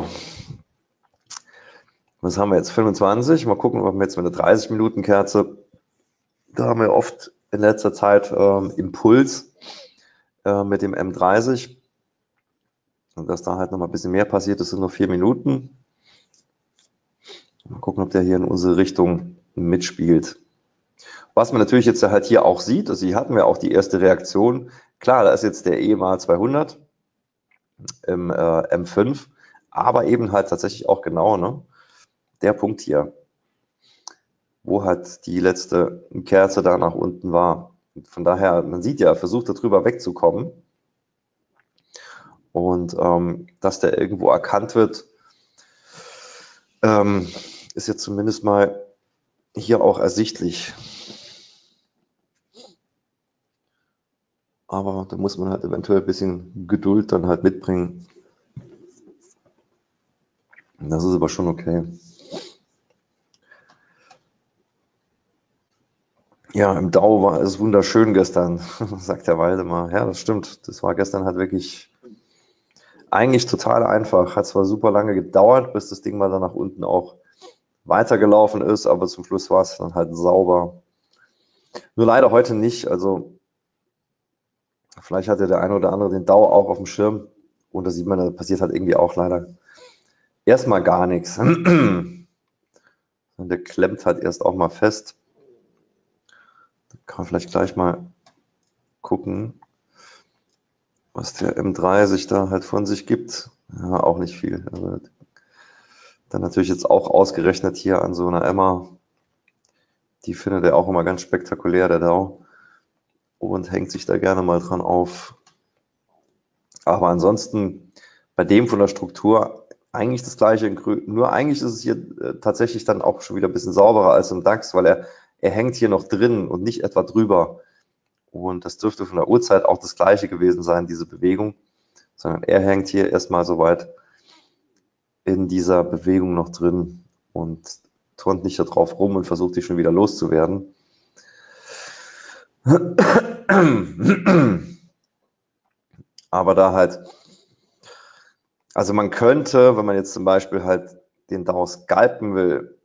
was haben wir jetzt? 25. Mal gucken, ob wir jetzt mit einer 30-Minuten-Kerze, da haben wir oft in letzter Zeit Impuls mit dem M30. Und dass da halt noch mal ein bisschen mehr passiert, das sind nur 4 Minuten. Mal gucken, ob der hier in unsere Richtung mitspielt. Was man natürlich jetzt halt hier auch sieht, also hier hatten wir auch die erste Reaktion. Klar, da ist jetzt der EMA 200 im M5, aber eben halt tatsächlich auch genau, ne, der Punkt hier, wo halt die letzte Kerze da nach unten war. Und von daher, man sieht ja, er versucht darüber wegzukommen. Und dass der irgendwo erkannt wird, ist jetzt zumindest mal hier auch ersichtlich. Aber da muss man halt eventuell ein bisschen Geduld dann halt mitbringen. Das ist aber schon okay. Ja, im Dow war es wunderschön gestern, sagt der Waldemar. Ja, das stimmt. Das war gestern halt wirklich eigentlich total einfach. Hat zwar super lange gedauert, bis das Ding mal dann nach unten auch weitergelaufen ist, aber zum Schluss war es dann halt sauber. Nur leider heute nicht. Also vielleicht hatte der eine oder andere den Dow auch auf dem Schirm. Und da sieht man, da passiert halt irgendwie auch leider erstmal gar nichts. Der klemmt halt erst auch mal fest. Da kann man vielleicht gleich mal gucken, was der M30 da halt von sich gibt. Ja, auch nicht viel. Also dann natürlich jetzt auch ausgerechnet hier an so einer Emma. Die findet er auch immer ganz spektakulär, der Dow. Und hängt sich da gerne mal dran auf. Aber ansonsten bei dem von der Struktur eigentlich das gleiche in Grün. Nur eigentlich ist es hier tatsächlich dann auch schon wieder ein bisschen sauberer als im DAX, weil er hängt hier noch drin und nicht etwa drüber. Und das dürfte von der Uhrzeit auch das gleiche gewesen sein, diese Bewegung. Sondern er hängt hier erstmal so weit in dieser Bewegung noch drin und turnt nicht da drauf rum und versucht sich schon wieder loszuwerden. Aber da halt, also man könnte, wenn man jetzt zum Beispiel halt den Dow scalpen will,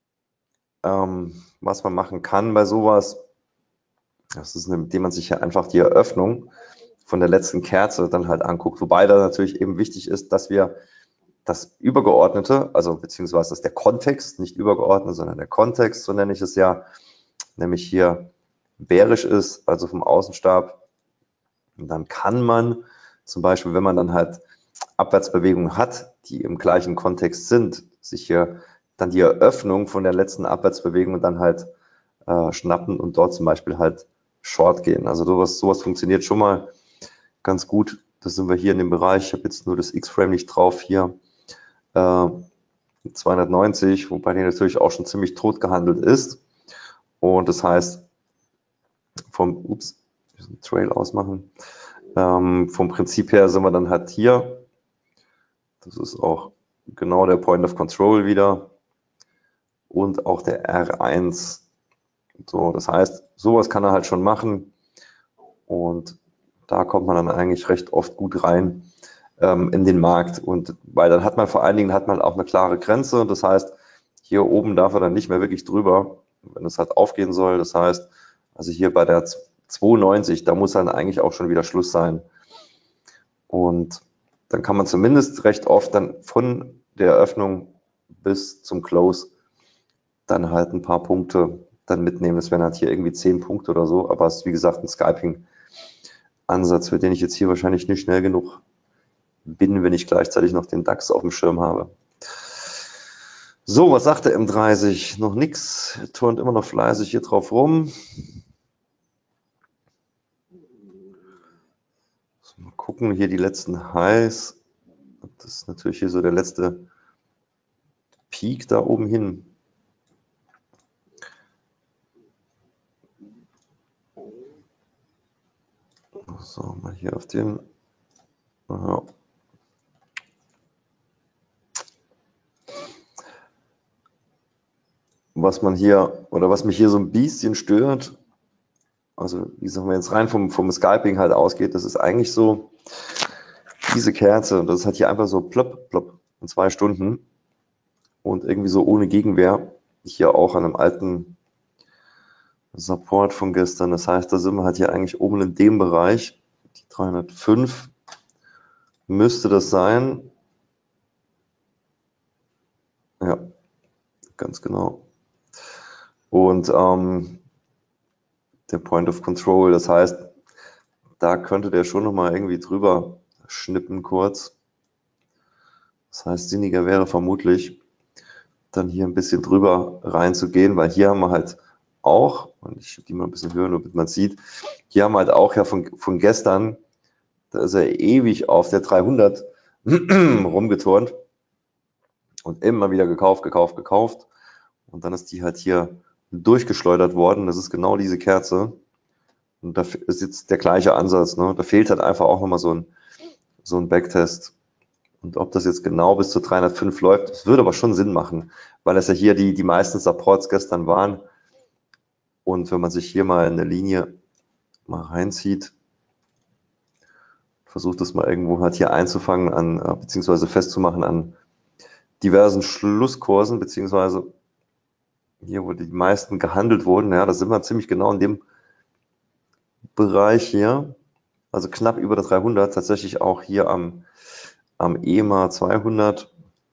was man machen kann bei sowas, das ist, indem man sich ja einfach die Eröffnung von der letzten Kerze dann halt anguckt. Wobei da natürlich eben wichtig ist, dass wir das Übergeordnete, also beziehungsweise dass der Kontext, nicht übergeordnet, sondern der Kontext, so nenne ich es ja, nämlich hier bärisch ist, also vom Außenstab. Und dann kann man zum Beispiel, wenn man dann halt Abwärtsbewegungen hat, die im gleichen Kontext sind, sich hier dann die Eröffnung von der letzten Abwärtsbewegung dann halt schnappen und dort zum Beispiel halt Short gehen. Also sowas funktioniert schon mal ganz gut. Das sind wir hier in dem Bereich. Ich habe jetzt nur das X-Frame nicht drauf hier. 290, wobei der natürlich auch schon ziemlich tot gehandelt ist. Und das heißt, Trail ausmachen. Vom Prinzip her sind wir dann halt hier. Das ist auch genau der Point of Control wieder. Und auch der R1. So, das heißt, sowas kann er halt schon machen. Und da kommt man dann eigentlich recht oft gut rein in den Markt. Und weil dann hat man vor allen Dingen auch eine klare Grenze. Das heißt, hier oben darf er dann nicht mehr wirklich drüber, wenn es halt aufgehen soll. Das heißt, also hier bei der 290, da muss dann eigentlich auch schon wieder Schluss sein. Und dann kann man zumindest recht oft dann von der Eröffnung bis zum Close dann halt ein paar Punkte dann mitnehmen. Das wären halt hier irgendwie 10 Punkte oder so, aber es ist wie gesagt ein Scalping-Ansatz, für den ich jetzt hier wahrscheinlich nicht schnell genug bin, wenn ich gleichzeitig noch den DAX auf dem Schirm habe. So, was sagt der M30? Noch nichts, turnt immer noch fleißig hier drauf rum. gucken hier die letzten Highs. Das ist natürlich hier so der letzte Peak da oben hin. So, mal hier auf den. Ja. Was man hier, oder was mich hier so ein bisschen stört, also wie sagen wir jetzt rein vom Scalping halt ausgeht, das ist eigentlich so diese Kerze, und das hat hier einfach so plopp, plopp in 2 Stunden und irgendwie so ohne Gegenwehr, hier auch an einem alten Support von gestern. Das heißt, da sind wir halt hier eigentlich oben in dem Bereich, die 305 müsste das sein. Ja, ganz genau. Und der Point of Control, das heißt, da könnte der schon nochmal irgendwie drüber schnippen kurz. Das heißt, sinniger wäre vermutlich, dann hier ein bisschen drüber reinzugehen, weil hier haben wir halt auch, und ich schiebe die mal ein bisschen höher, damit man sieht, hier haben wir halt auch ja von gestern, da ist er ewig auf der 300 rumgeturnt und immer wieder gekauft. Und dann ist die halt hier durchgeschleudert worden. Das ist genau diese Kerze. Und da ist jetzt der gleiche Ansatz. Ne? Da fehlt halt einfach auch nochmal so ein Backtest. Und ob das jetzt genau bis zu 305 läuft, das würde aber schon Sinn machen, weil es ja hier die meisten Supports gestern waren. Und wenn man sich hier mal in der Linie mal reinzieht, versucht das mal irgendwo halt hier einzufangen beziehungsweise festzumachen an diversen Schlusskursen, beziehungsweise hier, wo die meisten gehandelt wurden, ja, da sind wir ziemlich genau in dem Bereich hier, also knapp über der 300, tatsächlich auch hier am EMA 200.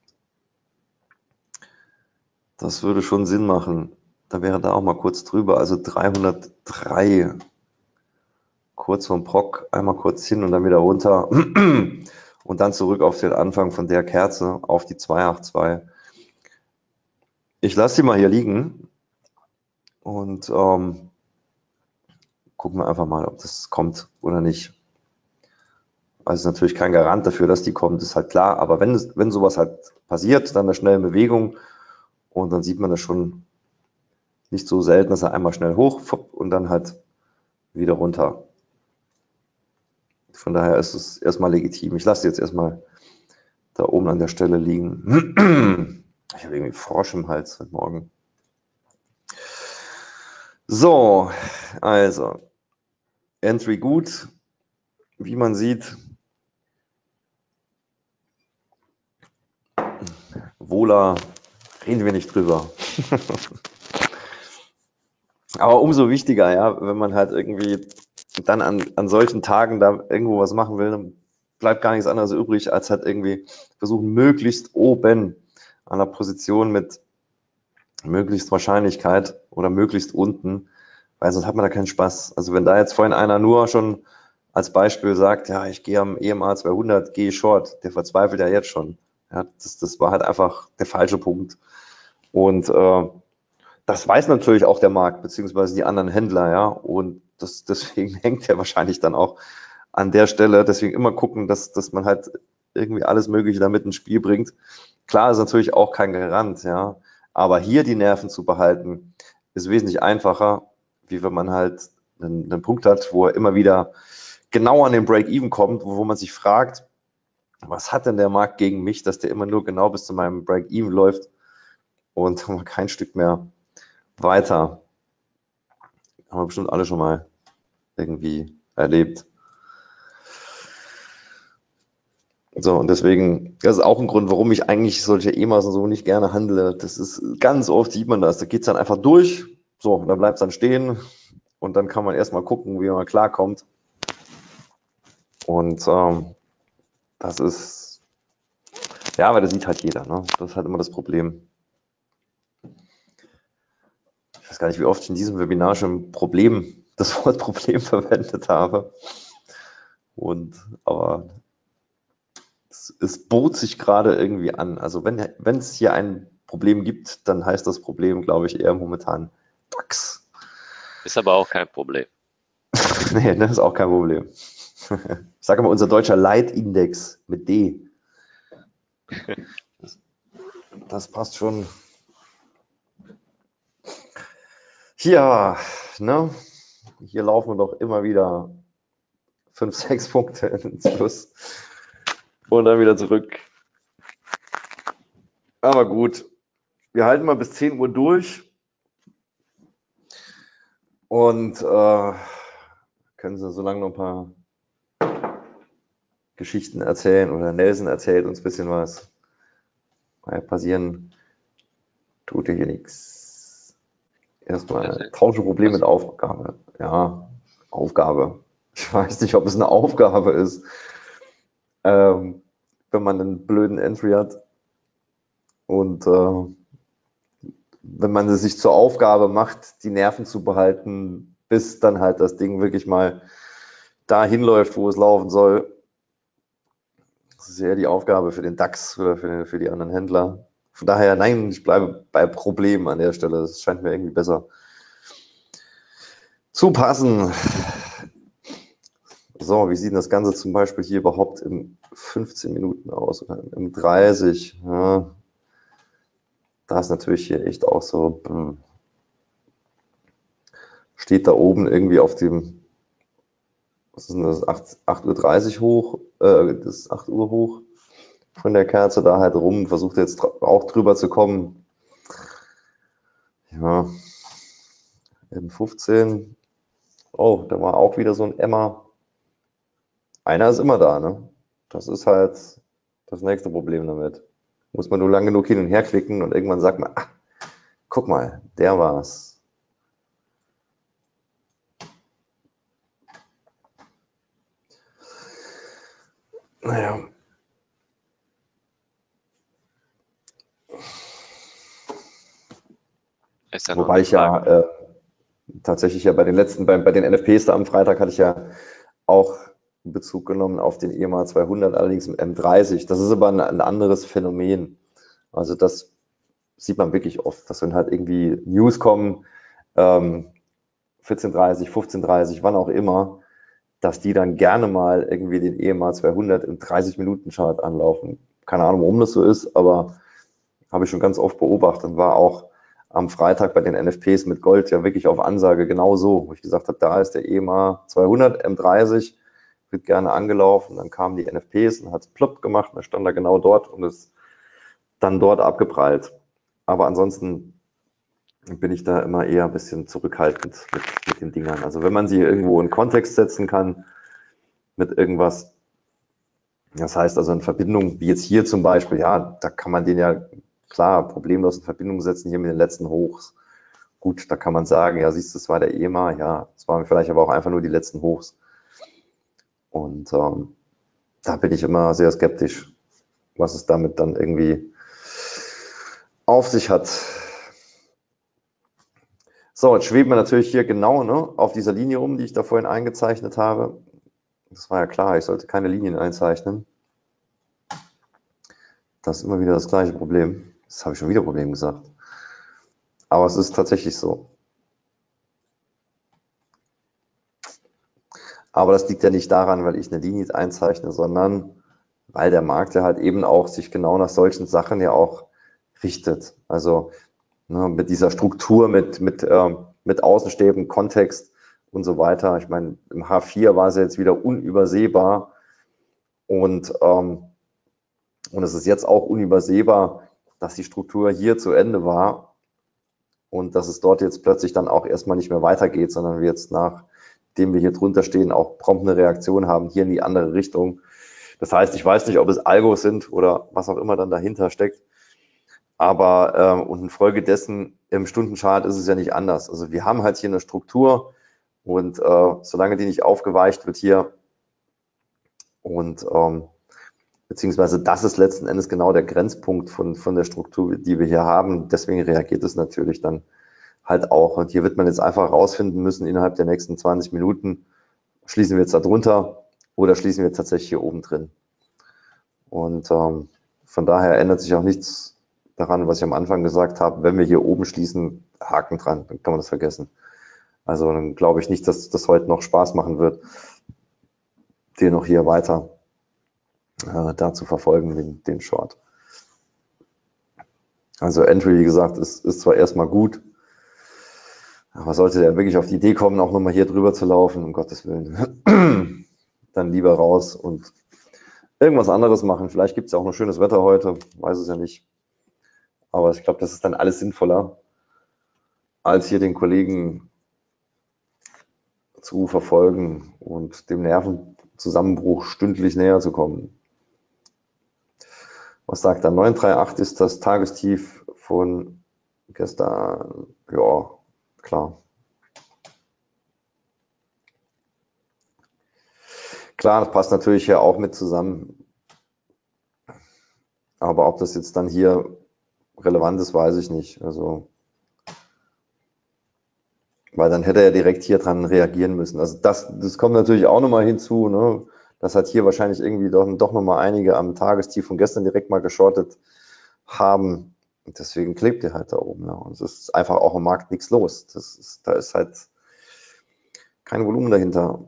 Das würde schon Sinn machen. Da wäre da auch mal kurz drüber, also 303, kurz vom Proc, einmal kurz hin und dann wieder runter und dann zurück auf den Anfang von der Kerze, auf die 282. Ich lasse sie mal hier liegen und gucken wir einfach mal, ob das kommt oder nicht. Also ist natürlich kein Garant dafür, dass die kommt, ist halt klar, aber wenn sowas halt passiert, dann eine schnelle Bewegung und dann sieht man das schon nicht so selten, dass er einmal schnell hoch und dann halt wieder runter. Von daher ist es erstmal legitim. Ich lasse jetzt erstmal da oben an der Stelle liegen. Ich habe irgendwie Frosch im Hals heute Morgen. So, also Entry gut, wie man sieht. Vola, reden wir nicht drüber. Aber umso wichtiger, ja, wenn man halt irgendwie dann an solchen Tagen da irgendwo was machen will, dann bleibt gar nichts anderes übrig, als halt irgendwie versuchen, möglichst oben an der Position mit möglichst Wahrscheinlichkeit oder möglichst unten, weil sonst hat man da keinen Spaß. Also wenn da jetzt vorhin einer nur schon als Beispiel sagt, ja, ich gehe am EMA 200, gehe short, der verzweifelt ja jetzt schon. Ja, das war halt einfach der falsche Punkt. Und das weiß natürlich auch der Markt, beziehungsweise die anderen Händler, ja. Und deswegen hängt er wahrscheinlich dann auch an der Stelle. Deswegen immer gucken, dass man halt irgendwie alles Mögliche damit ins Spiel bringt. Klar ist natürlich auch kein Garant, ja. Aber hier die Nerven zu behalten, ist wesentlich einfacher, wie wenn man halt einen Punkt hat, wo er immer wieder genau an den Break-Even kommt, wo man sich fragt, was hat denn der Markt gegen mich, dass der immer nur genau bis zu meinem Break-Even läuft und kein Stück mehr weiter. Haben wir bestimmt alle schon mal irgendwie erlebt. So, und deswegen, das ist auch ein Grund, warum ich eigentlich solche EMAs und so nicht gerne handle. Das ist, ganz oft sieht man das, da geht es dann einfach durch, so, und dann bleibt es dann stehen und dann kann man erstmal gucken, wie man klarkommt. Und das ist, ja, aber das sieht halt jeder, ne? Das ist halt immer das Problem. Ich weiß gar nicht, wie oft ich in diesem Webinar schon das Wort Problem verwendet habe. Aber es bot sich gerade irgendwie an. Also wenn es hier ein Problem gibt, dann heißt das Problem, glaube ich, eher momentan DAX. Ist aber auch kein Problem. Nee, das ist auch kein Problem. Ich sage mal, unser deutscher Leitindex mit D. Das passt schon. Ja, ne? Hier laufen wir doch immer wieder 5, 6 Punkte ins Plus und dann wieder zurück. Aber gut, wir halten mal bis 10 Uhr durch und können Sie so lange noch ein paar Geschichten erzählen oder Nelson erzählt uns ein bisschen was. Naja, passieren tut hier nichts. Erstmal Tauschproblem mit Aufgabe. Ja, Aufgabe. Ich weiß nicht, ob es eine Aufgabe ist, wenn man einen blöden Entry hat. Und wenn man es sich zur Aufgabe macht, die Nerven zu behalten, bis dann halt das Ding wirklich mal dahin läuft, wo es laufen soll. Das ist eher die Aufgabe für den DAX oder für die anderen Händler. Von daher, nein, ich bleibe bei Problemen an der Stelle. Das scheint mir irgendwie besser zu passen. So, wie sieht das Ganze zum Beispiel hier überhaupt in 15 Minuten aus oder im 30? Ja, da ist natürlich hier echt auch so, steht da oben irgendwie auf dem, was ist denn das, 8:30 Uhr hoch, das ist 8 Uhr hoch von der Kerze da halt rum, versucht jetzt auch drüber zu kommen. Ja, in 15. Oh, da war auch wieder so ein Emma. Einer ist immer da, ne? Das ist halt das nächste Problem damit. Muss man nur lang genug hin und her klicken und irgendwann sagt man, guck mal, der war's. Naja. Wobei ich ja tatsächlich ja bei den NFPs da am Freitag hatte ich ja auch Bezug genommen auf den EMA 200, allerdings im M30. Das ist aber ein anderes Phänomen. Also das sieht man wirklich oft, dass wenn halt irgendwie News kommen, 14:30, 15:30, wann auch immer, dass die dann gerne mal irgendwie den EMA 200 im 30-Minuten-Chart anlaufen. Keine Ahnung, warum das so ist, aber habe ich schon ganz oft beobachtet und war auch am Freitag bei den NFPs mit Gold ja wirklich auf Ansage genau so, wo ich gesagt habe, da ist der EMA 200 M30, wird gerne angelaufen, dann kamen die NFPs und hat es plopp gemacht, dann stand er genau dort und ist dann dort abgeprallt. Aber ansonsten bin ich da immer eher ein bisschen zurückhaltend mit den Dingern. Also wenn man sie irgendwo in Kontext setzen kann mit irgendwas, das heißt also in Verbindung, wie jetzt hier zum Beispiel, ja, da kann man den ja klar problemlos in Verbindung setzen, hier mit den letzten Hochs. Gut, da kann man sagen, ja, siehst du, das war der EMA, ja, das waren vielleicht aber auch einfach nur die letzten Hochs. Und da bin ich immer sehr skeptisch, was es damit dann irgendwie auf sich hat. So, jetzt schweben wir natürlich hier genau, ne, auf dieser Linie um, die ich da vorhin eingezeichnet habe. Das war ja klar, ich sollte keine Linien einzeichnen. Das ist immer wieder das gleiche Problem. Das habe ich schon wieder Problem gesagt. Aber es ist tatsächlich so. Aber das liegt ja nicht daran, weil ich eine Linie einzeichne, sondern weil der Markt ja halt eben auch sich genau nach solchen Sachen ja auch richtet. Also ne, mit dieser Struktur, mit Außenstäben, Kontext und so weiter. Ich meine, im H4 war es jetzt wieder unübersehbar und es ist jetzt auch unübersehbar, dass die Struktur hier zu Ende war und dass es dort jetzt plötzlich dann auch erstmal nicht mehr weitergeht, sondern wir jetzt nachdem wir hier drunter stehen, auch prompt eine Reaktion haben, hier in die andere Richtung. Das heißt, ich weiß nicht, ob es Algos sind oder was auch immer dann dahinter steckt, aber und infolgedessen im Stundenchart ist es ja nicht anders. Also wir haben halt hier eine Struktur und solange die nicht aufgeweicht wird hier und beziehungsweise das ist letzten Endes genau der Grenzpunkt von der Struktur, die wir hier haben. Deswegen reagiert es natürlich dann halt auch. Und hier wird man jetzt einfach rausfinden müssen, innerhalb der nächsten 20 Minuten, schließen wir jetzt da drunter oder schließen wir jetzt tatsächlich hier oben drin. Und von daher ändert sich auch nichts daran, was ich am Anfang gesagt habe. Wenn wir hier oben schließen, Haken dran, dann kann man das vergessen. Also dann glaube ich nicht, dass das heute noch Spaß machen wird, den noch hier weiter da zu verfolgen, den Short. Also Entry, wie gesagt, ist zwar erstmal gut, aber sollte der wirklich auf die Idee kommen, auch nochmal hier drüber zu laufen, um Gottes Willen, dann lieber raus und irgendwas anderes machen. Vielleicht gibt es ja auch noch schönes Wetter heute, weiß es ja nicht. Aber ich glaube, das ist dann alles sinnvoller, als hier den Kollegen zu verfolgen und dem Nervenzusammenbruch stündlich näher zu kommen. Was sagt er? 938 ist das Tagestief von gestern. Ja, klar. Klar, das passt natürlich hier auch mit zusammen. Aber ob das jetzt dann hier relevant ist, weiß ich nicht. Also, weil dann hätte er direkt hier dran reagieren müssen. Also das kommt natürlich auch nochmal hinzu, ne? Das hat hier wahrscheinlich irgendwie doch nochmal einige am Tagestief von gestern direkt mal geschortet haben. Und deswegen klebt er halt da oben. Ne? Und es ist einfach auch im Markt nichts los. Da ist halt kein Volumen dahinter.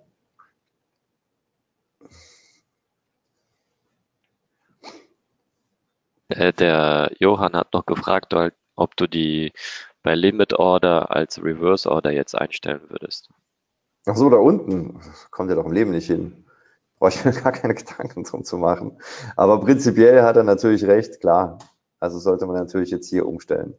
Der Johann hat noch gefragt, ob du die bei Limit Order als Reverse Order jetzt einstellen würdest. Ach so, da unten kommt er doch im Leben nicht hin. Brauche ich mir gar keine Gedanken drum zu machen. Aber prinzipiell hat er natürlich recht, klar. Also sollte man natürlich jetzt hier umstellen.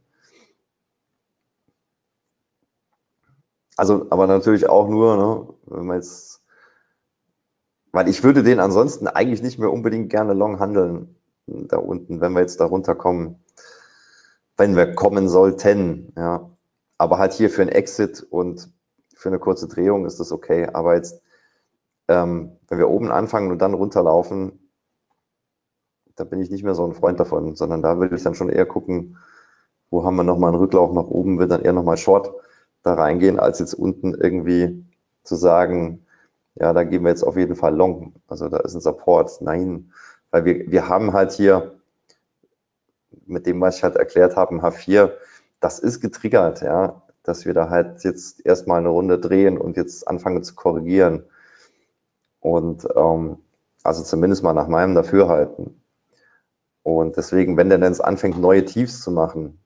Also, aber natürlich auch nur, ne, wenn man jetzt, weil ich würde den ansonsten eigentlich nicht mehr unbedingt gerne long handeln, da unten, wenn wir jetzt da runterkommen, wenn wir kommen sollten, ja. Aber halt hier für ein Exit und für eine kurze Drehung ist das okay. Aber jetzt, wenn wir oben anfangen und dann runterlaufen, da bin ich nicht mehr so ein Freund davon, sondern da würde ich dann schon eher gucken, wo haben wir nochmal einen Rücklauf nach oben, wird dann eher nochmal Short da reingehen, als jetzt unten irgendwie zu sagen, ja, da gehen wir jetzt auf jeden Fall long. Also da ist ein Support. Nein, weil wir haben halt hier mit dem, was ich halt erklärt habe, im H4, das ist getriggert, ja, dass wir da halt jetzt erstmal eine Runde drehen und jetzt anfangen zu korrigieren. Und also zumindest mal nach meinem Dafürhalten. Und deswegen, wenn der dann anfängt, neue Tiefs zu machen,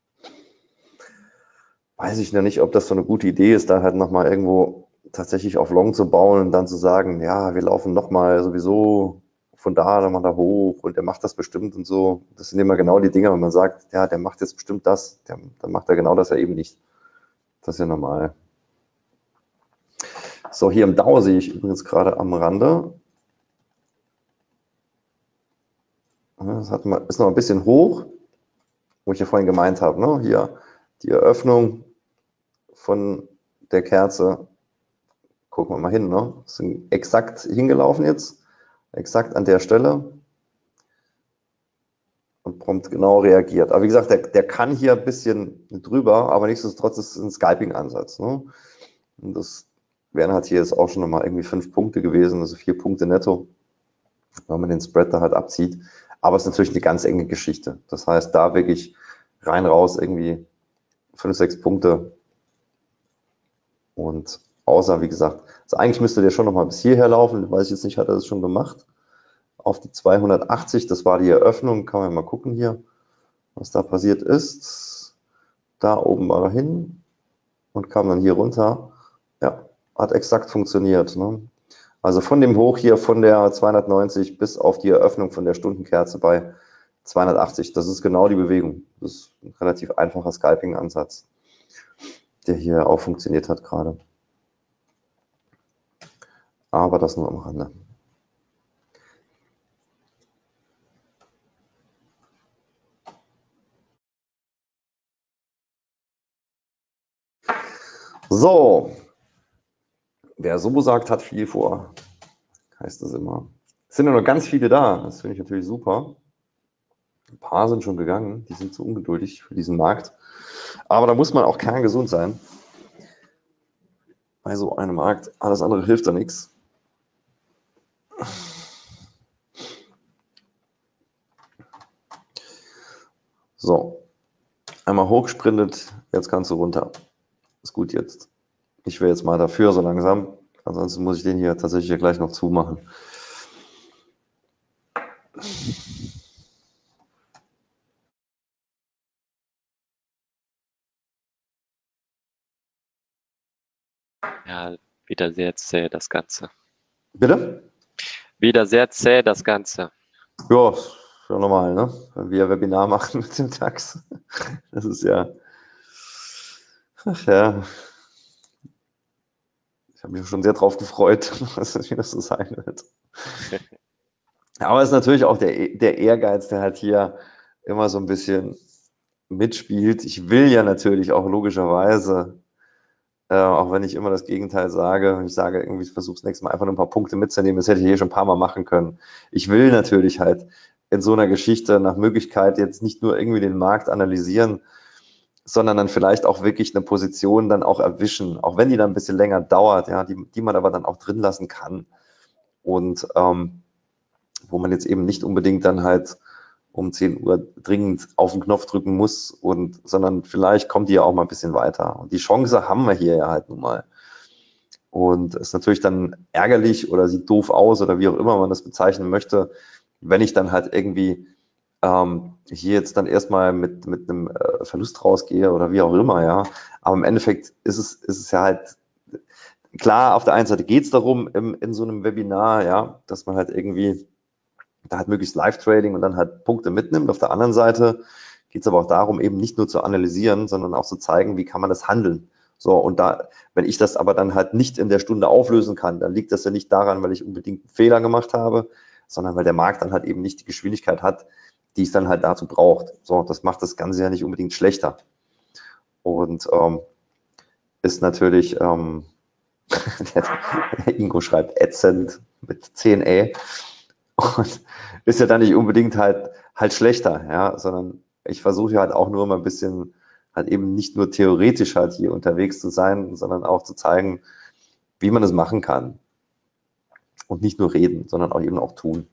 weiß ich noch nicht, ob das so eine gute Idee ist, da halt nochmal irgendwo tatsächlich auf Long zu bauen und dann zu sagen, ja, wir laufen nochmal sowieso von da nochmal da hoch und der macht das bestimmt und so. Das sind immer genau die Dinge, wenn man sagt, ja, der macht jetzt bestimmt das, dann macht er genau das ja eben nicht. Das ist ja normal. So, hier im Dow sehe ich übrigens gerade am Rande. Das ist noch ein bisschen hoch, wo ich ja vorhin gemeint habe, ne? Hier die Eröffnung von der Kerze. Gucken wir mal hin, ne? Sind exakt hingelaufen jetzt, exakt an der Stelle und prompt genau reagiert. Aber wie gesagt, der kann hier ein bisschen drüber, aber nichtsdestotrotz ist es ein Scalping-Ansatz. Ne? Und das wären halt hier jetzt auch schon nochmal irgendwie 5 Punkte gewesen, also 4 Punkte netto, wenn man den Spread da halt abzieht. Aber es ist natürlich eine ganz enge Geschichte. Das heißt, da wirklich rein, raus irgendwie 5, 6 Punkte. Und außer, wie gesagt, also eigentlich müsste der schon nochmal bis hierher laufen. Weiß ich jetzt nicht, hat er das schon gemacht. Auf die 280, das war die Eröffnung. Kann man mal gucken hier, was da passiert ist. Da oben war er hin und kam dann hier runter. Ja, hat exakt funktioniert. Ne? Also von dem Hoch hier, von der 290 bis auf die Eröffnung von der Stundenkerze bei 280. Das ist genau die Bewegung. Das ist ein relativ einfacher Scalping-Ansatz, der hier auch funktioniert hat gerade. Aber das nur am Rande. So, wer so sagt, hat viel vor, heißt es immer. Es sind ja noch ganz viele da, das finde ich natürlich super. Ein paar sind schon gegangen, die sind zu ungeduldig für diesen Markt. Aber da muss man auch kerngesund sein. Bei so einem Markt, alles andere hilft da nichts. So, einmal hochsprintet, jetzt kannst du runter. Ist gut jetzt. Ich wäre jetzt mal dafür so langsam. Ansonsten muss ich den hier tatsächlich gleich noch zumachen. Ja, wieder sehr zäh das Ganze. Bitte? Wieder sehr zäh das Ganze. Ja, ist ja normal, ne? Wenn wir Webinar machen mit dem DAX. Das ist ja, ach ja, ich habe mich schon sehr drauf gefreut, wie das so sein wird. Aber es ist natürlich auch der Ehrgeiz, der halt hier immer so ein bisschen mitspielt. Ich will ja natürlich auch logischerweise, auch wenn ich immer das Gegenteil sage, ich sage irgendwie, ich versuche das nächste Mal einfach nur ein paar Punkte mitzunehmen, das hätte ich hier schon ein paar Mal machen können. Ich will natürlich halt in so einer Geschichte nach Möglichkeit jetzt nicht nur irgendwie den Markt analysieren, sondern dann vielleicht auch wirklich eine Position dann auch erwischen, auch wenn die dann ein bisschen länger dauert, ja, die man aber dann auch drin lassen kann. Und wo man jetzt eben nicht unbedingt dann halt um 10 Uhr dringend auf den Knopf drücken muss, sondern vielleicht kommt die ja auch mal ein bisschen weiter. Und die Chance haben wir hier ja halt nun mal. Und es ist natürlich dann ärgerlich oder sieht doof aus oder wie auch immer man das bezeichnen möchte, wenn ich dann halt irgendwie hier jetzt dann erstmal mit einem Verlust rausgehe oder wie auch immer, ja. Aber im Endeffekt ist es ja halt klar, auf der einen Seite geht es darum in so einem Webinar, ja, dass man halt irgendwie da halt möglichst Live-Trading und dann halt Punkte mitnimmt. Auf der anderen Seite geht es aber auch darum, eben nicht nur zu analysieren, sondern auch zu zeigen, wie kann man das handeln. So, und da, wenn ich das aber dann halt nicht in der Stunde auflösen kann, dann liegt das ja nicht daran, weil ich unbedingt einen Fehler gemacht habe, sondern weil der Markt dann halt eben nicht die Geschwindigkeit hat, die es dann halt dazu braucht. So, das macht das Ganze ja nicht unbedingt schlechter. Und ist natürlich, der Ingo schreibt ätzend mit 10 und ist ja dann nicht unbedingt halt schlechter, ja, sondern ich versuche ja halt auch nur mal ein bisschen halt eben nicht nur theoretisch halt hier unterwegs zu sein, sondern auch zu zeigen, wie man es machen kann. Und nicht nur reden, sondern auch eben auch tun.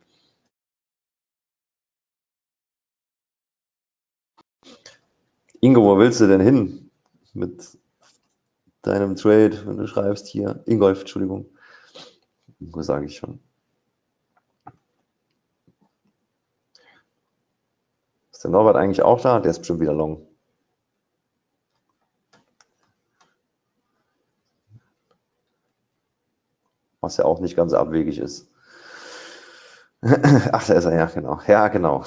Ingo, wo willst du denn hin mit deinem Trade, wenn du schreibst hier? Ingolf, Entschuldigung. Ingo sage ich schon. Ist der Norbert eigentlich auch da? Der ist bestimmt wieder long. Was ja auch nicht ganz abwegig ist. Ach, da ist er, ja, genau. Ja, genau.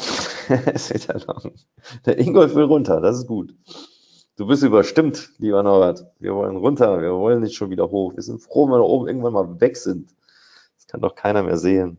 Der Ingolf will runter, das ist gut. Du bist überstimmt, lieber Norbert. Wir wollen runter, wir wollen nicht schon wieder hoch. Wir sind froh, wenn wir da oben irgendwann mal weg sind. Das kann doch keiner mehr sehen.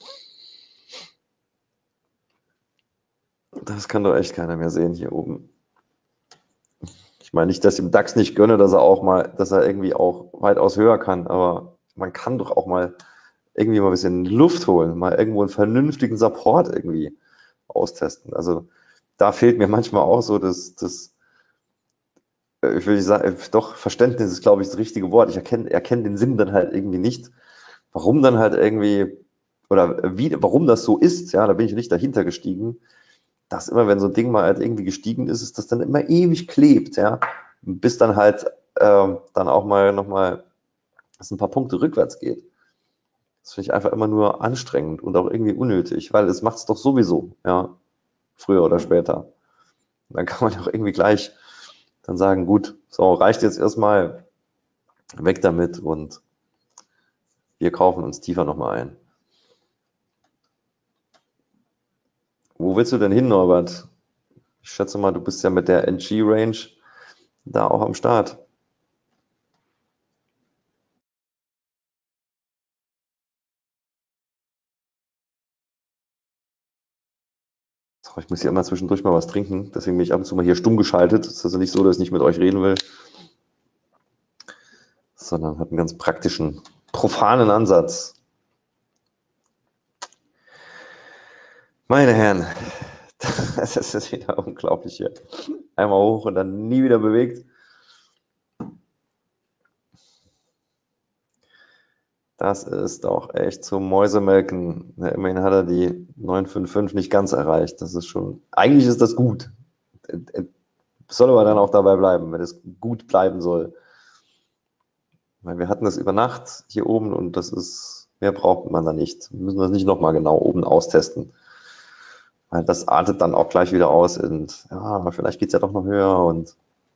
Das kann doch echt keiner mehr sehen hier oben. Ich meine nicht, dass ich dem DAX nicht gönne, dass er irgendwie auch weitaus höher kann, aber man kann doch auch mal irgendwie mal ein bisschen Luft holen, mal irgendwo einen vernünftigen Support irgendwie austesten. Also da fehlt mir manchmal auch so das ich will nicht sagen, doch, Verständnis ist, glaube ich, das richtige Wort. Ich erkenne den Sinn dann halt irgendwie nicht, warum dann halt irgendwie, oder warum das so ist, ja, da bin ich nicht dahinter gestiegen, dass immer, wenn so ein Ding mal halt irgendwie gestiegen ist, das dann immer ewig klebt, ja, bis dann halt dann auch mal nochmal, dass ein paar Punkte rückwärts geht. Das finde ich einfach immer nur anstrengend und auch irgendwie unnötig, weil es macht es doch sowieso, ja, früher oder später. Und dann kann man doch irgendwie gleich dann sagen, gut, so reicht jetzt erstmal, weg damit und wir kaufen uns tiefer nochmal ein. Wo willst du denn hin, Norbert? Ich schätze mal, du bist ja mit der NG-Range da auch am Start. So, ich muss hier immer zwischendurch mal was trinken, deswegen bin ich ab und zu mal hier stumm geschaltet. Es ist also nicht so, dass ich nicht mit euch reden will, sondern hat einen ganz praktischen, profanen Ansatz. Meine Herren, das ist wieder unglaublich hier. Einmal hoch und dann nie wieder bewegt. Das ist doch echt zum Mäusemelken. Ja, immerhin hat er die 955 nicht ganz erreicht. Das ist schon, eigentlich ist das gut. Soll aber dann auch dabei bleiben, wenn es gut bleiben soll. Weil wir hatten das über Nacht hier oben und das ist, mehr braucht man da nicht. Wir müssen das nicht nochmal genau oben austesten. Weil das artet dann auch gleich wieder aus und ja, vielleicht geht es ja doch noch höher. Und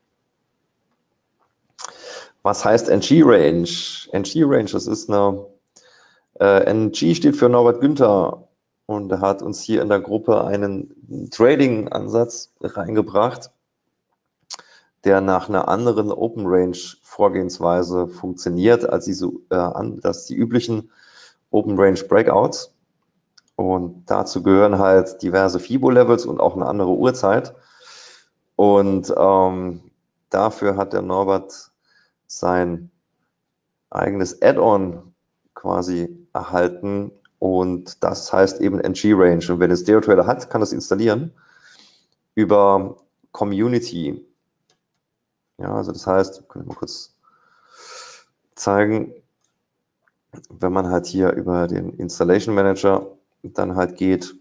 was heißt NG-Range? NG-Range, das ist eine, NG steht für Norbert Günther und er hat uns hier in der Gruppe einen Trading-Ansatz reingebracht, der nach einer anderen Open Range Vorgehensweise funktioniert als die üblichen Open Range Breakouts. Und dazu gehören halt diverse FIBO-Levels und auch eine andere Uhrzeit. Und dafür hat der Norbert sein eigenes Add-on quasi erhalten. Und das heißt eben NG-Range. Und wer den Stereo Trader hat, kann das installieren über Community. Ja, also das heißt, kann ich mal kurz zeigen, wenn man halt hier über den Installation Manager dann halt geht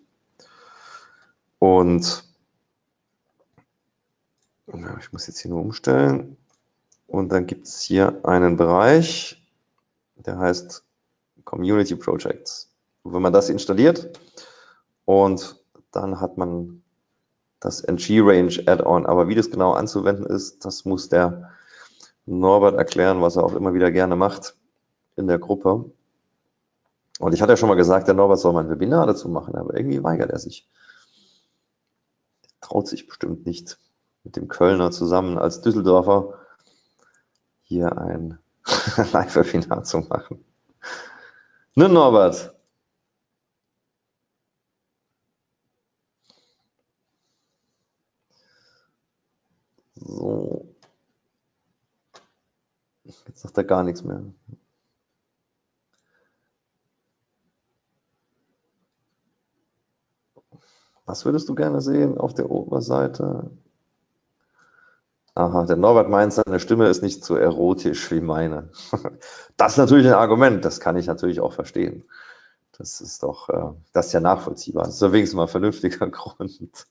und ich muss jetzt hier nur umstellen und dann gibt es hier einen Bereich, der heißt Community Projects. Und wenn man das installiert und dann hat man das NG-Range Add-on, aber wie das genau anzuwenden ist, das muss der Norbert erklären, was er auch immer wieder gerne macht in der Gruppe. Und ich hatte ja schon mal gesagt, der Norbert soll mal ein Webinar dazu machen, aber irgendwie weigert er sich. Traut sich bestimmt nicht, mit dem Kölner zusammen als Düsseldorfer hier ein Live-Webinar zu machen. Ne, Norbert? So. Jetzt sagt er gar nichts mehr. Was würdest du gerne sehen auf der Oberseite? Aha, der Norbert meint, seine Stimme ist nicht so erotisch wie meine. Das ist natürlich ein Argument, das kann ich natürlich auch verstehen. Das ist doch, das ist ja nachvollziehbar. Das ist ja wenigstens mal ein vernünftiger Grund.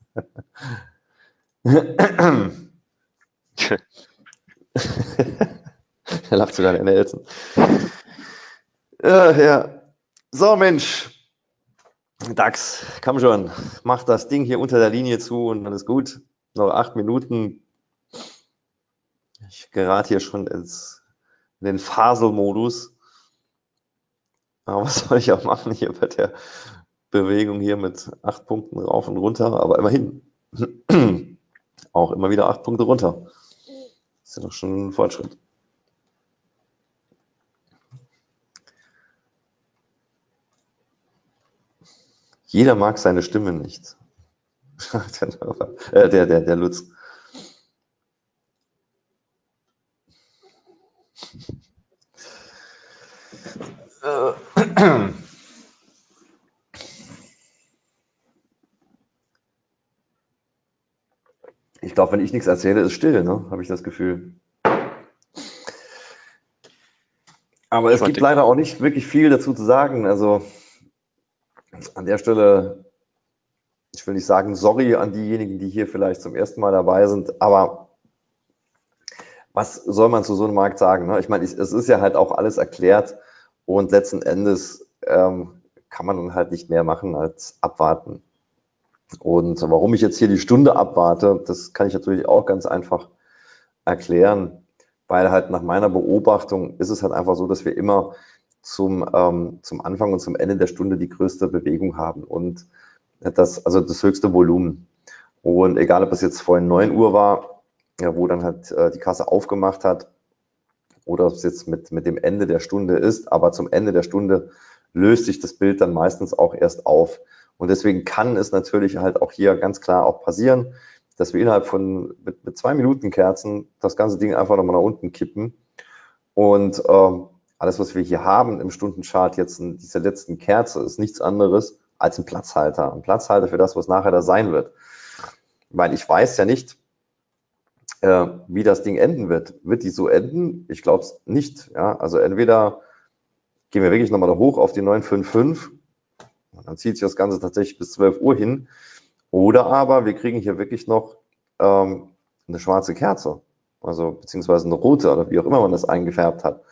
Er lacht sogar in der Elsen. Ja. So, Mensch. DAX, komm schon. Mach das Ding hier unter der Linie zu und dann ist gut. Noch 8 Minuten. Ich gerate hier schon in den Faselmodus. Aber was soll ich auch machen hier bei der Bewegung hier mit 8 Punkten rauf und runter? Aber immerhin. Auch immer wieder 8 Punkte runter. Das ist ja doch schon ein Fortschritt. Jeder mag seine Stimme nicht. Der Lutz. Ich glaube, wenn ich nichts erzähle, ist still, ne? Habe ich das Gefühl. Aber es gibt leider auch nicht wirklich viel dazu zu sagen. Also an der Stelle, ich will nicht sagen, sorry an diejenigen, die hier vielleicht zum ersten Mal dabei sind, aber was soll man zu so einem Markt sagen? Ne? Ich meine, es ist ja halt auch alles erklärt und letzten Endes kann man dann halt nicht mehr machen als abwarten. Und warum ich jetzt hier die Stunde abwarte, das kann ich natürlich auch ganz einfach erklären, weil halt nach meiner Beobachtung ist es halt einfach so, dass wir immer zum Anfang und zum Ende der Stunde die größte Bewegung haben und das höchste Volumen. Und egal, ob es jetzt vorhin 9 Uhr war, ja, wo dann halt die Kasse aufgemacht hat, oder ob es jetzt mit dem Ende der Stunde ist, aber zum Ende der Stunde löst sich das Bild dann meistens auch erst auf. Und deswegen kann es natürlich halt auch hier ganz klar auch passieren, dass wir innerhalb von mit 2 Minuten Kerzen das ganze Ding einfach nochmal nach unten kippen. Und alles, was wir hier haben im Stundenchart jetzt in dieser letzten Kerze, ist nichts anderes als ein Platzhalter. Ein Platzhalter für das, was nachher da sein wird. Weil ich weiß ja nicht, wie das Ding enden wird. Wird die so enden? Ich glaube es nicht. Ja? Also entweder gehen wir wirklich nochmal da hoch auf die 955 und dann zieht sich das Ganze tatsächlich bis 12 Uhr hin. Oder aber wir kriegen hier wirklich noch eine schwarze Kerze, also beziehungsweise eine rote oder wie auch immer man das eingefärbt hat.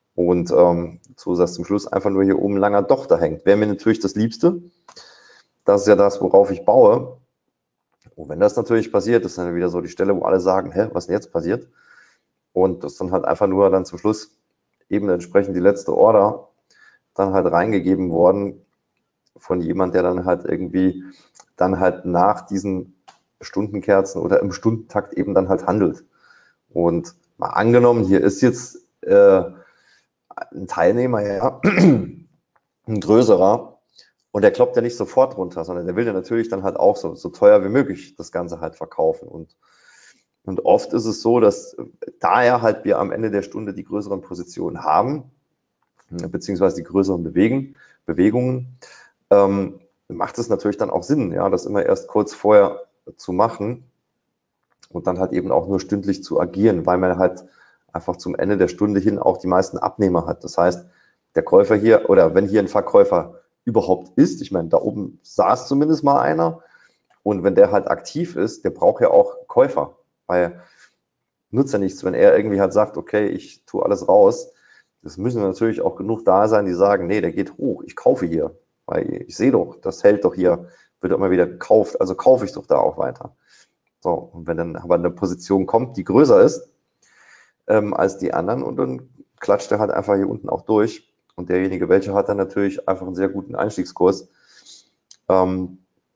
Und so dass zum Schluss einfach nur hier oben ein langer Dochter hängt. Wäre mir natürlich das Liebste. Das ist ja das, worauf ich baue. Und wenn das natürlich passiert, ist dann wieder so die Stelle, wo alle sagen, hä, was ist denn jetzt passiert? Und das dann halt einfach nur dann zum Schluss eben entsprechend die letzte Order dann halt reingegeben worden von jemand, der dann halt irgendwie dann halt nach diesen Stundenkerzen oder im Stundentakt eben dann halt handelt. Und mal angenommen, hier ist jetzt ein Teilnehmer, ja, ein größerer, und der kloppt ja nicht sofort runter, sondern der will ja natürlich dann halt auch so teuer wie möglich das Ganze halt verkaufen. Und oft ist es so, dass daher halt wir am Ende der Stunde die größeren Positionen haben, beziehungsweise die größeren Bewegungen, macht es natürlich dann auch Sinn, ja, das immer erst kurz vorher zu machen und dann halt eben auch nur stündlich zu agieren, weil man halt einfach zum Ende der Stunde hin auch die meisten Abnehmer hat. Das heißt, der Käufer hier oder wenn hier ein Verkäufer überhaupt ist, ich meine, da oben saß zumindest mal einer, und wenn der halt aktiv ist, der braucht ja auch Käufer, weil nutzt ja nichts, wenn er irgendwie halt sagt, okay, ich tue alles raus. Es müssen natürlich auch genug da sein, die sagen, nee, der geht hoch, ich kaufe hier, weil ich sehe doch, das hält doch hier, wird immer wieder gekauft, also kaufe ich doch da auch weiter. So, und wenn dann aber eine Position kommt, die größer ist als die anderen, und dann klatscht er halt einfach hier unten auch durch. Und derjenige, welcher hat dann natürlich einfach einen sehr guten Einstiegskurs. Und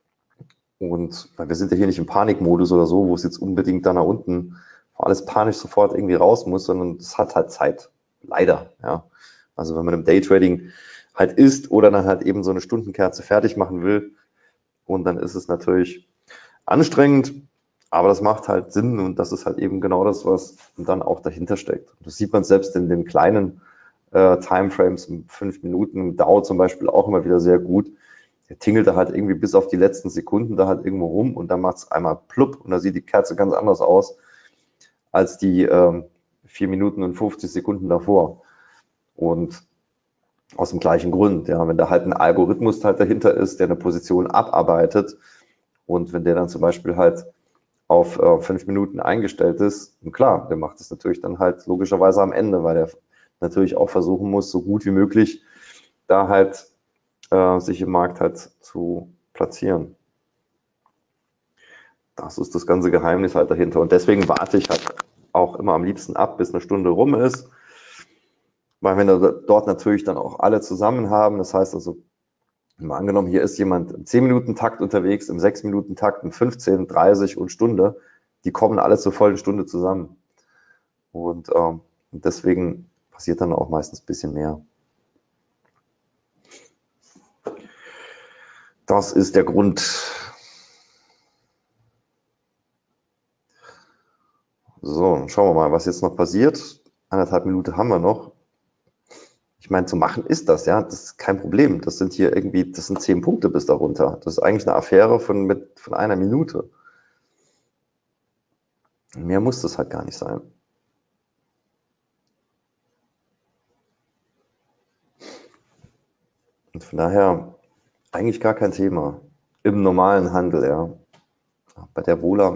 wir sind ja hier nicht im Panikmodus oder so, wo es jetzt unbedingt da nach unten alles panisch sofort irgendwie raus muss, sondern es hat halt Zeit. Leider, ja. Also wenn man im Daytrading halt ist oder dann halt eben so eine Stundenkerze fertig machen will, und dann ist es natürlich anstrengend, aber das macht halt Sinn, und das ist halt eben genau das, was dann auch dahinter steckt. Und das sieht man selbst in den kleinen Timeframes, 5 Minuten, Dow zum Beispiel auch immer wieder sehr gut. Der tingelt da halt irgendwie bis auf die letzten Sekunden da halt irgendwo rum, und dann macht es einmal plupp und da sieht die Kerze ganz anders aus als die 4 Minuten und 50 Sekunden davor. Und aus dem gleichen Grund, ja, wenn da halt ein Algorithmus halt dahinter ist, der eine Position abarbeitet, und wenn der dann zum Beispiel halt auf 5 Minuten eingestellt ist, und klar, der macht es natürlich dann halt logischerweise am Ende, weil der natürlich auch versuchen muss, so gut wie möglich da halt sich im Markt halt zu platzieren. Das ist das ganze Geheimnis halt dahinter. Und deswegen warte ich halt auch immer am liebsten ab, bis eine Stunde rum ist. Weil wir dort natürlich dann auch alle zusammen haben. Das heißt also, mal angenommen, hier ist jemand im 10-Minuten-Takt unterwegs, im 6-Minuten-Takt, im 15, 30 und Stunde. Die kommen alle zur vollen Stunde zusammen. Und deswegen passiert dann auch meistens ein bisschen mehr. Das ist der Grund. So, dann schauen wir mal, was jetzt noch passiert. 1,5 Minuten haben wir noch. Ich meine, zu machen ist das, ja, das ist kein Problem. Das sind hier irgendwie, das sind 10 Punkte bis darunter. Das ist eigentlich eine Affäre von 1 Minute. Mehr muss das halt gar nicht sein. Und von daher eigentlich gar kein Thema. Im normalen Handel, ja. Bei der Vola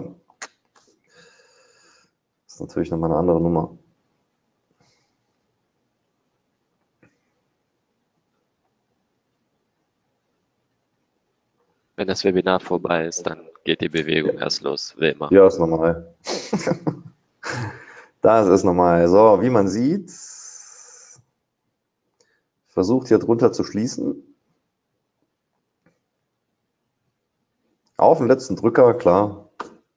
ist natürlich nochmal eine andere Nummer. Wenn das Webinar vorbei ist, dann geht die Bewegung erst los, wie immer. Ja, ist normal. Das ist normal. So, wie man sieht, versucht hier drunter zu schließen. Auf den letzten Drücker, klar.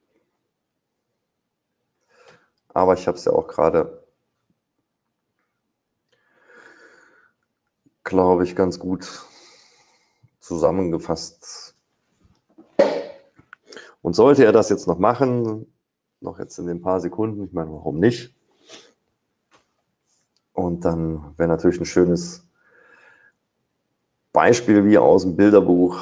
Aber ich habe es ja auch gerade, glaube ich, ganz gut zusammengefasst. Und sollte er das jetzt noch machen, noch jetzt in den paar Sekunden, ich meine, warum nicht? Und dann wäre natürlich ein schönes Beispiel wie aus dem Bilderbuch.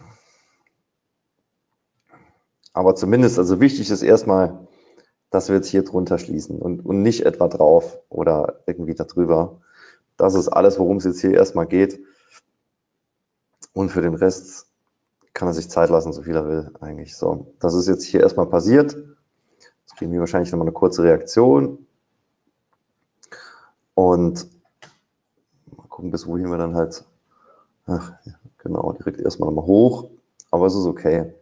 Aber zumindest, also wichtig ist erstmal, dass wir jetzt hier drunter schließen und nicht etwa drauf oder irgendwie darüber. Das ist alles, worum es jetzt hier erstmal geht. Und für den Rest kann er sich Zeit lassen, so viel er will eigentlich. So, das ist jetzt hier erstmal passiert. Jetzt kriegen wir wahrscheinlich nochmal eine kurze Reaktion. Und gucken, bis wohin wir dann halt, ach, ja, genau, direkt erstmal nochmal hoch, aber es ist okay.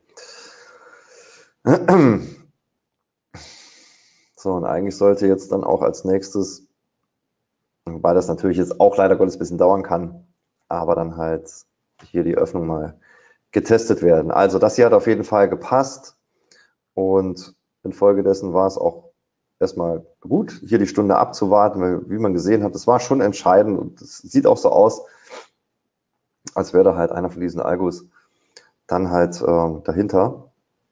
So, und eigentlich sollte jetzt dann auch als nächstes, wobei das natürlich jetzt auch leider Gottes ein bisschen dauern kann, aber dann halt hier die Öffnung mal getestet werden. Also das hier hat auf jeden Fall gepasst und infolgedessen war es auch erstmal gut, hier die Stunde abzuwarten, weil wie man gesehen hat, das war schon entscheidend und es sieht auch so aus, als wäre da halt einer von diesen Algos dann halt dahinter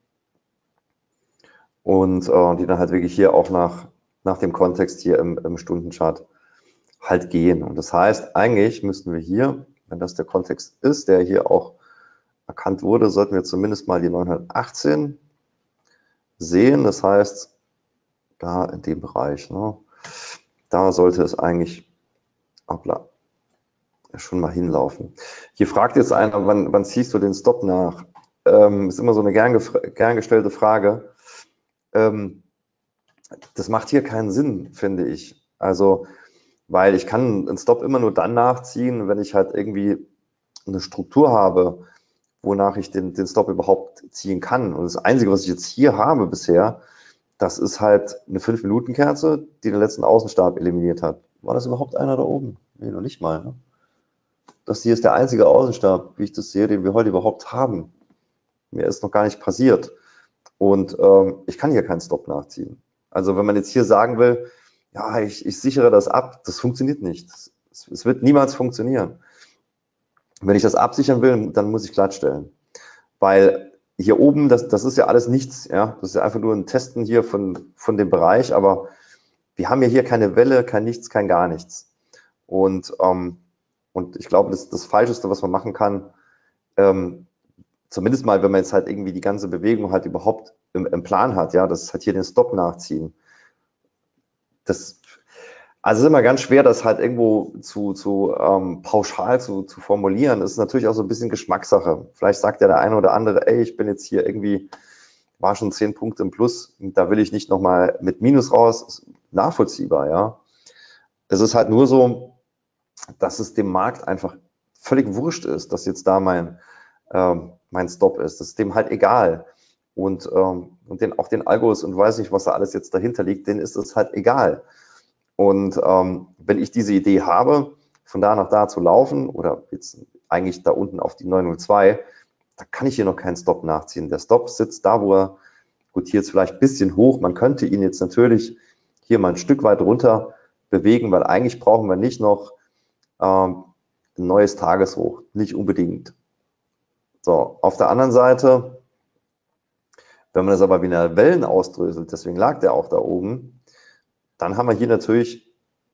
und die dann halt wirklich hier auch nach dem Kontext hier im Stundenchart halt gehen. Und das heißt, eigentlich müssten wir hier, wenn das der Kontext ist, der hier auch erkannt wurde, sollten wir zumindest mal die 918 sehen. Das heißt, da in dem Bereich, ne, da sollte es eigentlich schon mal hinlaufen. Hier fragt jetzt einer, wann ziehst du den Stop nach? Ist immer so eine gern gestellte Frage. Das macht hier keinen Sinn, finde ich. Also, weil ich kann einen Stop immer nur dann nachziehen, wenn ich halt irgendwie eine Struktur habe, wonach ich den Stop überhaupt ziehen kann. Und das Einzige, was ich jetzt hier habe bisher, das ist halt eine 5-Minuten-Kerze, die den letzten Außenstab eliminiert hat. War das überhaupt einer da oben? Nee, noch nicht mal. Ne? Das hier ist der einzige Außenstab, wie ich das sehe, den wir heute überhaupt haben. Mir ist noch gar nicht passiert. Und ich kann hier keinen Stop nachziehen. Also wenn man jetzt hier sagen will, ja, ich sichere das ab, das funktioniert nicht. Es wird niemals funktionieren. Wenn ich das absichern will, dann muss ich glattstellen. Weil hier oben, das ist ja alles nichts. Ja? Das ist ja einfach nur ein Testen hier von dem Bereich, aber wir haben ja hier keine Welle, kein Nichts, kein gar nichts. Und ich glaube, das Falscheste, was man machen kann, zumindest mal, wenn man jetzt halt irgendwie die ganze Bewegung halt überhaupt im Plan hat, ja, das ist halt hier den Stop nachziehen. Also es ist immer ganz schwer, das halt irgendwo pauschal zu formulieren. Das ist natürlich auch so ein bisschen Geschmackssache. Vielleicht sagt ja der eine oder andere, ey, ich bin jetzt hier irgendwie, war schon 10 Punkte im Plus, da will ich nicht nochmal mit Minus raus. Ist nachvollziehbar, ja. Es ist halt nur so, dass es dem Markt einfach völlig wurscht ist, dass jetzt da mein Stop ist. Das ist dem halt egal. Und auch den Algos und weiß nicht, was da alles jetzt dahinter liegt, denen ist es halt egal. Und wenn ich diese Idee habe, von da nach da zu laufen oder jetzt eigentlich da unten auf die 902, da kann ich hier noch keinen Stop nachziehen. Der Stop sitzt da, wo er, gut, hier ist vielleicht ein bisschen hoch. Man könnte ihn jetzt natürlich hier mal ein Stück weit runter bewegen, weil eigentlich brauchen wir nicht noch ein neues Tageshoch. Nicht unbedingt. So, auf der anderen Seite, wenn man das aber wie eine Wellen ausdröselt, deswegen lag der auch da oben, dann haben wir hier natürlich,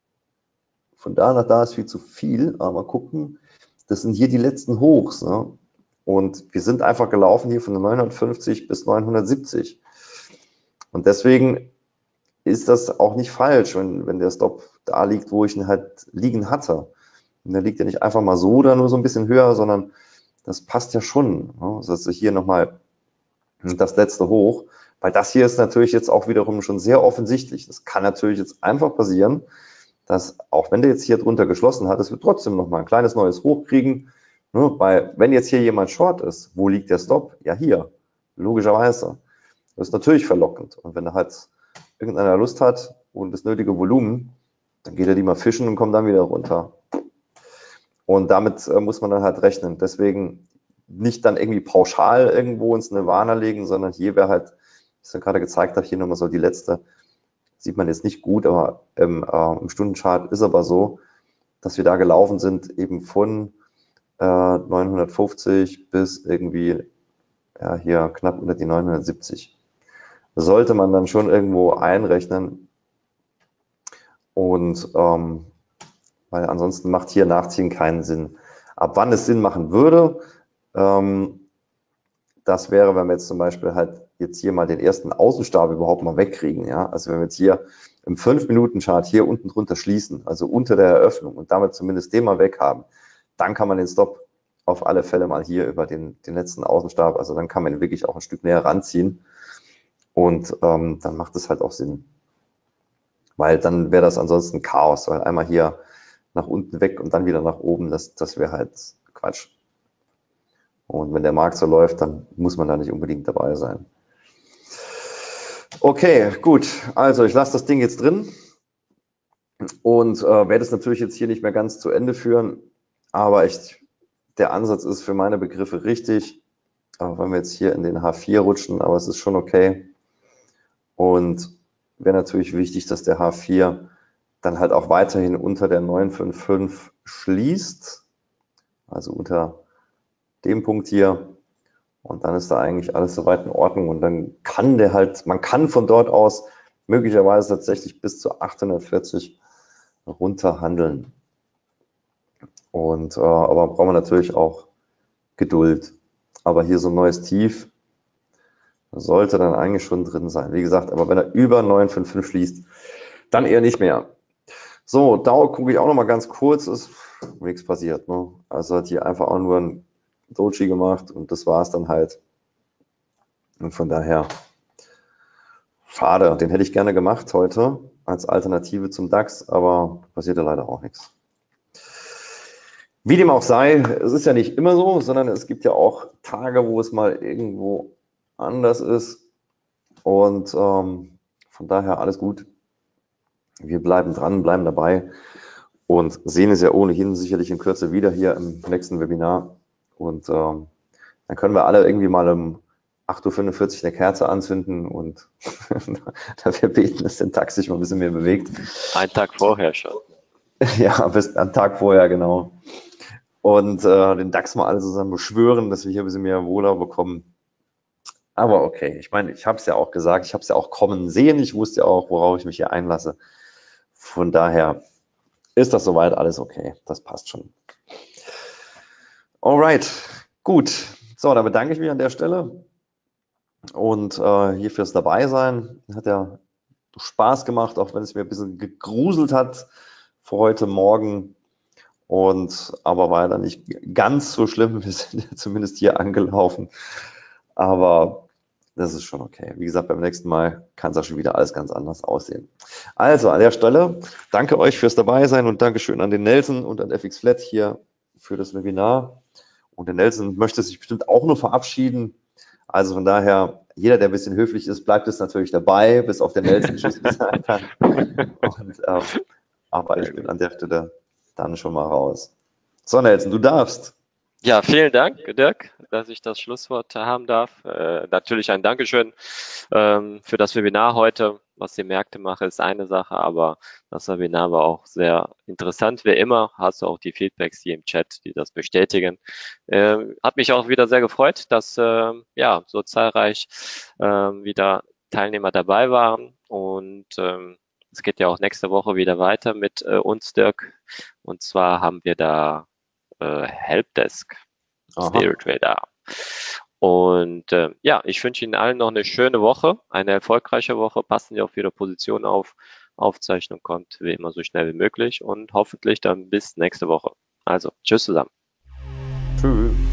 von da nach da ist viel zu viel, aber mal gucken, das sind hier die letzten Hochs. Ne? Und wir sind einfach gelaufen hier von 950 bis 970. Und deswegen ist das auch nicht falsch, wenn der Stop da liegt, wo ich ihn halt liegen hatte. Und der liegt ja nicht einfach mal so oder nur so ein bisschen höher, sondern das passt ja schon. Ne? Das ist hier nochmal das letzte Hoch. Weil das hier ist natürlich jetzt auch wiederum schon sehr offensichtlich. Das kann natürlich jetzt einfach passieren, dass auch wenn der jetzt hier drunter geschlossen hat, es wird trotzdem nochmal ein kleines neues Hoch kriegen. Ne? Weil wenn jetzt hier jemand short ist, wo liegt der Stop? Ja, hier, logischerweise. Das ist natürlich verlockend. Und wenn er halt irgendeiner Lust hat und das nötige Volumen, dann geht er die mal fischen und kommt dann wieder runter. Und damit muss man dann halt rechnen. Deswegen nicht dann irgendwie pauschal irgendwo ins Nirvana legen, sondern hier wäre halt, wie ich es gerade gezeigt habe, hier nochmal so die letzte, sieht man jetzt nicht gut, aber im Stundenchart ist aber so, dass wir da gelaufen sind, eben von 950 bis irgendwie ja, hier knapp unter die 970. Sollte man dann schon irgendwo einrechnen und weil ansonsten macht hier Nachziehen keinen Sinn. Ab wann es Sinn machen würde, das wäre, wenn wir jetzt zum Beispiel halt jetzt hier mal den ersten Außenstab überhaupt mal wegkriegen. Ja? Also wenn wir jetzt hier im 5-Minuten-Chart hier unten drunter schließen, also unter der Eröffnung und damit zumindest den mal weg haben, dann kann man den Stop auf alle Fälle mal hier über den letzten Außenstab, also dann kann man ihn wirklich auch ein Stück näher ranziehen und dann macht es halt auch Sinn. Weil dann wäre das ansonsten Chaos, weil einmal hier nach unten weg und dann wieder nach oben, das wäre halt Quatsch. Und wenn der Markt so läuft, dann muss man da nicht unbedingt dabei sein. Okay, gut. Also ich lasse das Ding jetzt drin und werde es natürlich jetzt hier nicht mehr ganz zu Ende führen, aber der Ansatz ist für meine Begriffe richtig, auch wenn wir jetzt hier in den H4 rutschen, aber es ist schon okay. Und wäre natürlich wichtig, dass der H4 dann halt auch weiterhin unter der 955 schließt, also unter dem Punkt hier. Und dann ist da eigentlich alles soweit in Ordnung. Und dann kann man kann von dort aus möglicherweise tatsächlich bis zu 840 runter handeln. Und aber braucht man natürlich auch Geduld. Aber hier so ein neues Tief sollte dann eigentlich schon drin sein. Wie gesagt, aber wenn er über 955 schließt, dann eher nicht mehr. So, Dow gucke ich auch noch mal ganz kurz, ist nichts passiert. Ne? Also hat hier einfach auch nur ein Doji gemacht und das war es dann halt. Und von daher, schade, den hätte ich gerne gemacht heute als Alternative zum DAX, aber passiert ja leider auch nichts. Wie dem auch sei, es ist ja nicht immer so, sondern es gibt ja auch Tage, wo es mal irgendwo anders ist. Und von daher alles gut. Wir bleiben dran, bleiben dabei und sehen es ja ohnehin sicherlich in Kürze wieder hier im nächsten Webinar. Und dann können wir alle irgendwie mal um 8:45 Uhr eine Kerze anzünden und dafür beten, dass der DAX sich mal ein bisschen mehr bewegt. Einen Tag vorher schon. Ja, bis am Tag vorher, genau. Und den DAX mal alle zusammen beschwören, dass wir hier ein bisschen mehr Wohler bekommen. Aber okay, ich meine, ich habe es ja auch gesagt, ich habe es ja auch kommen sehen, ich wusste ja auch, worauf ich mich hier einlasse. Von daher ist das soweit alles okay, das passt schon. Alright, gut. So, dann bedanke ich mich an der Stelle und hier fürs Dabeisein. Hat ja Spaß gemacht, auch wenn es mir ein bisschen gegruselt hat für heute Morgen. Aber war ja dann nicht ganz so schlimm, wir sind ja zumindest hier angelaufen. Aber das ist schon okay. Wie gesagt, beim nächsten Mal kann es auch schon wieder alles ganz anders aussehen. Also an der Stelle, danke euch fürs Dabeisein und Dankeschön an den Nelson und an FX Flat hier für das Webinar. Und der Nelson möchte sich bestimmt auch nur verabschieden. Also von daher, jeder, der ein bisschen höflich ist, bleibt es natürlich dabei, bis auf den Nelson Tschüss sagen kann. Aber ich bin an der Stelle dann schon mal raus. So, Nelson, du darfst. Ja, vielen Dank, Dirk, dass ich das Schlusswort haben darf. Natürlich ein Dankeschön für das Webinar heute. Was die Märkte machen, ist eine Sache, aber das Webinar war auch sehr interessant. Wie immer hast du auch die Feedbacks hier im Chat, die das bestätigen. Hat mich auch wieder sehr gefreut, dass ja so zahlreich wieder Teilnehmer dabei waren. Und es geht ja auch nächste Woche wieder weiter mit uns, Dirk. Und zwar haben wir da Helpdesk, Stereo Trader. Und ja, ich wünsche Ihnen allen noch eine schöne Woche, eine erfolgreiche Woche. Passen Sie auf Ihre Position auf. Aufzeichnung kommt wie immer so schnell wie möglich und hoffentlich dann bis nächste Woche. Also, tschüss zusammen. Tschüss.